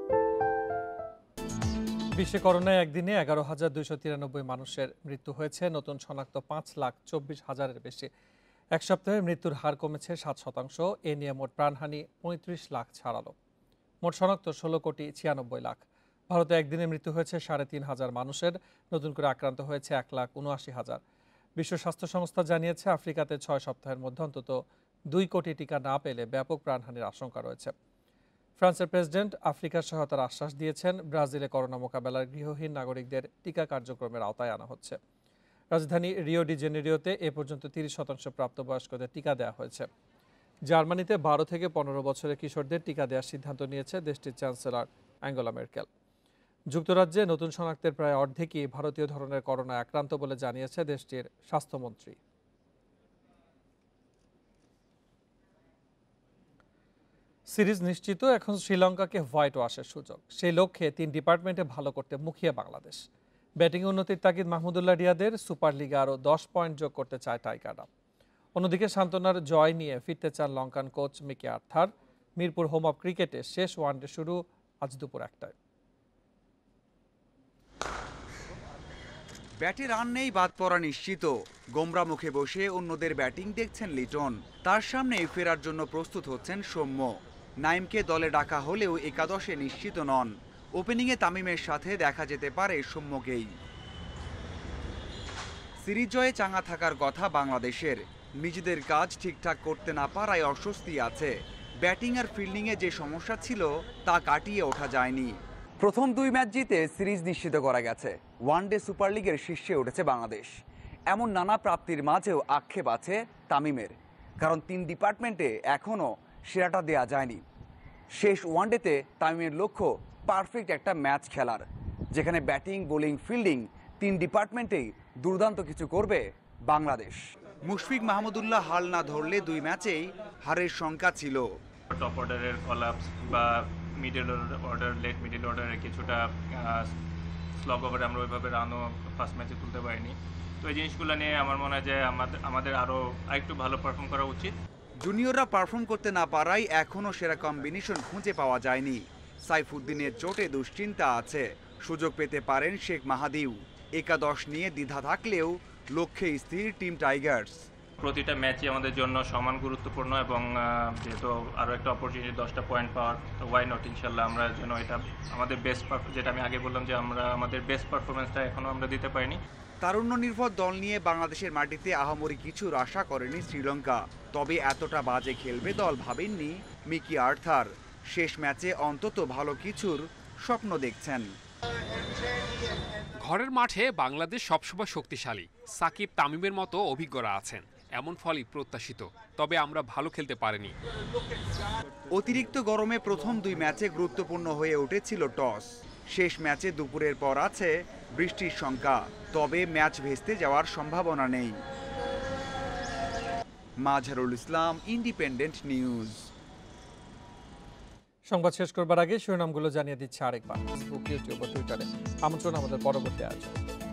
বিশ্বে করোনায় একদিনে 11,293 মানুষের মৃত্যু হয়েছে। নতুন শনাক্ত 5,24,000-এর বেশি। এক সপ্তাহে মৃত্যুর হার কমেছে 7%। এ নিয়ে মোট প্রাণহানি 35 লাখ ছাড়ালো। মোট শনাক্ত 16,96,00,000। ভারতে একদিনে মৃত্যু হয়েছে 3,500 মানুষের। নতুন করে আক্রান্ত হয়েছে 1,79,000। বিশ্ব স্বাস্থ্য সংস্থা জানিয়েছে আফ্রিকাতে 6 সপ্তাহের মধ্যে অন্তত 2 কোটি টিকা না পেলে ব্যাপক প্রাণহানির আশঙ্কা রয়েছে। ফ্রান্সের প্রেসিডেন্ট আফ্রিকার সহায়তার আশ্বাস দিয়েছেন। ব্রাজিলে করোনা মোকাবেলার গৃহহীন নাগরিকদের টিকা কার্যক্রমের আওতায় আনা হচ্ছে। রাজধানী রিও ডি জেনেরিওতে এ পর্যন্ত 30% প্রাপ্তবয়স্কদের টিকা দেওয়া হয়েছে। জার্মানিতে 12 থেকে 15 বছরের কিশোরদের টিকা দেওয়ার সিদ্ধান্ত নিয়েছে দেশটির চ্যান্সেলর অ্যাঙ্গেলা মেরকেল। যুক্তরাজ্যে নতুন শনাক্তের প্রায় অর্ধেকই ভারতীয় ধরনের করোনায় আক্রান্ত বলে জানিয়েছে দেশটির স্বাস্থ্যমন্ত্রী। সিরিজ নিশ্চিত, এখন শ্রীলঙ্কাকে হোয়াইট ওয়াশের সুযোগ। সেই লক্ষ্যে 3 ডিপার্টমেন্টে ভালো করতে মুখিয়ে বাংলাদেশ। ব্যাটিং উন্নতির তাগিদ মাহমুদুল্লাহ রিয়াদের। সুপার লিগে আরও 10 পয়েন্ট যোগ করতে চায় টাইগাররা। অন্যদিকে সান্ত্বনার জয় নিয়ে ফিরতে চান Lankan coach Mickey Arthur. Mirpur home of ক্রিকেটে শেষ ওয়ানডে শুরু আজ দুপুর 1টায়।
ব্যাটে রান নেই, বাদ পড়া নিশ্চিত। গোমরা মুখে বসে অন্যদের ব্যাটিং দেখছেন লিটন। তার সামনে ফেরার জন্য প্রস্তুত হচ্ছেন সৌম্য। নাইমকে দলে ডাকা হলেও একাদশে নিশ্চিত নন। ওপেনিংয়ে তামিমের সাথে দেখা যেতে পারে সৌম্যকেই। সিরিজ জয়ে চাঙা থাকার কথা বাংলাদেশের। নিজেদের কাজ ঠিকঠাক করতে না পারায় অস্বস্তি আছে। ব্যাটিং আর ফিল্ডিংয়ে যে সমস্যা ছিল তা কাটিয়ে ওঠা যায়নি। প্রথম 2 ম্যাচ জিতে সিরিজ নিশ্চিত করা গেছে। ওয়ানডে সুপার লিগের শীর্ষে উঠেছে বাংলাদেশ। এমন নানা প্রাপ্তির মাঝেও আক্ষেপ আছে তামিমের, কারণ 3 ডিপার্টমেন্টে এখনও সেরাটা দেয়া যায়নি। শেষ ওয়ানডেতে তামিমের লক্ষ্য পারফেক্ট একটা ম্যাচ খেলার, যেখানে ব্যাটিং, বোলিং, ফিল্ডিং 3 ডিপার্টমেন্টেই দুর্দান্ত কিছু করবে বাংলাদেশ। মুশফিক মাহমুদুল্লাহ হাল না ধরলে 2 ম্যাচেই হারের শঙ্কা ছিল।
টপ অর্ডারের কলাপস বা মিডল অর্ডার, লেট মিডল অর্ডারের কিছুটা স্লগ ওভারে আমরা ওইভাবে রানও ফার্স্ট ম্যাচে তুলতে পারিনি। তো এই জিনিসগুলো নিয়ে আমার মনে হয় যে আমাদের আরও আরেকটু ভালো পারফর্ম করা উচিত।
জুনিয়ররা পারফর্ম করতে না পারায় এখনও সেরা কম্বিনেশন খুঁজে পাওয়া যায়নি। সাইফুদ্দিনের চোটে দুশ্চিন্তা আছে, সুযোগ পেতে পারেন শেখ মাহাদিও। একাদশ নিয়ে দ্বিধা থাকলেও লক্ষ্যে স্থির টিম টাইগার্স।
প্রতিটা ম্যাচই আমাদের জন্য সমান গুরুত্বপূর্ণ এবং যেহেতু আরও একটা অপরচুনিটি 10টা পয়েন্ট পাওয়ার, তো ওয়াই নট, ইনশাল্লাহ আমরা যেন এটা আমাদের বেস্ট, যেটা আমি আগে বললাম যে আমরা আমাদের বেস্ট পারফরমেন্সটা এখনও আমরা দিতে পারিনি।
তারুণ্য নির্ভর দল নিয়ে বাংলাদেশের মাটিতে আহামরি কিছুর আশা করেনি শ্রীলঙ্কা। তবে এতটা বাজে খেলবে দল ভাবেননি মিকি আর্থার। শেষ ম্যাচে অন্তত ভালো কিছুর স্বপ্ন দেখছেন।
ঘরের মাঠে বাংলাদেশ সবসময় শক্তিশালী। সাকিব, তামিমের মতো অভিজ্ঞরা আছেন, এমন ফলই প্রত্যাশিত। তবে আমরা ভালো খেলতে পারিনি।
অতিরিক্ত গরমে প্রথম 2 ম্যাচে গুরুত্বপূর্ণ হয়ে উঠেছিল টস। শেষ ম্যাচে দুপুরের পর আছে বৃষ্টির শঙ্কা, তবে ম্যাচ ভেস্তে যাওয়ার সম্ভাবনা নেই। Mazharul Islam, Independent News.
সংবাদ শেষ করবার আগে শিরোনামগুলো জানিয়ে দিচ্ছে আরেকবার। ফেসবুক, ইউটিউব ও টুইটারে আমন্ত্রণ আমাদের পরবর্তী আয়োজন।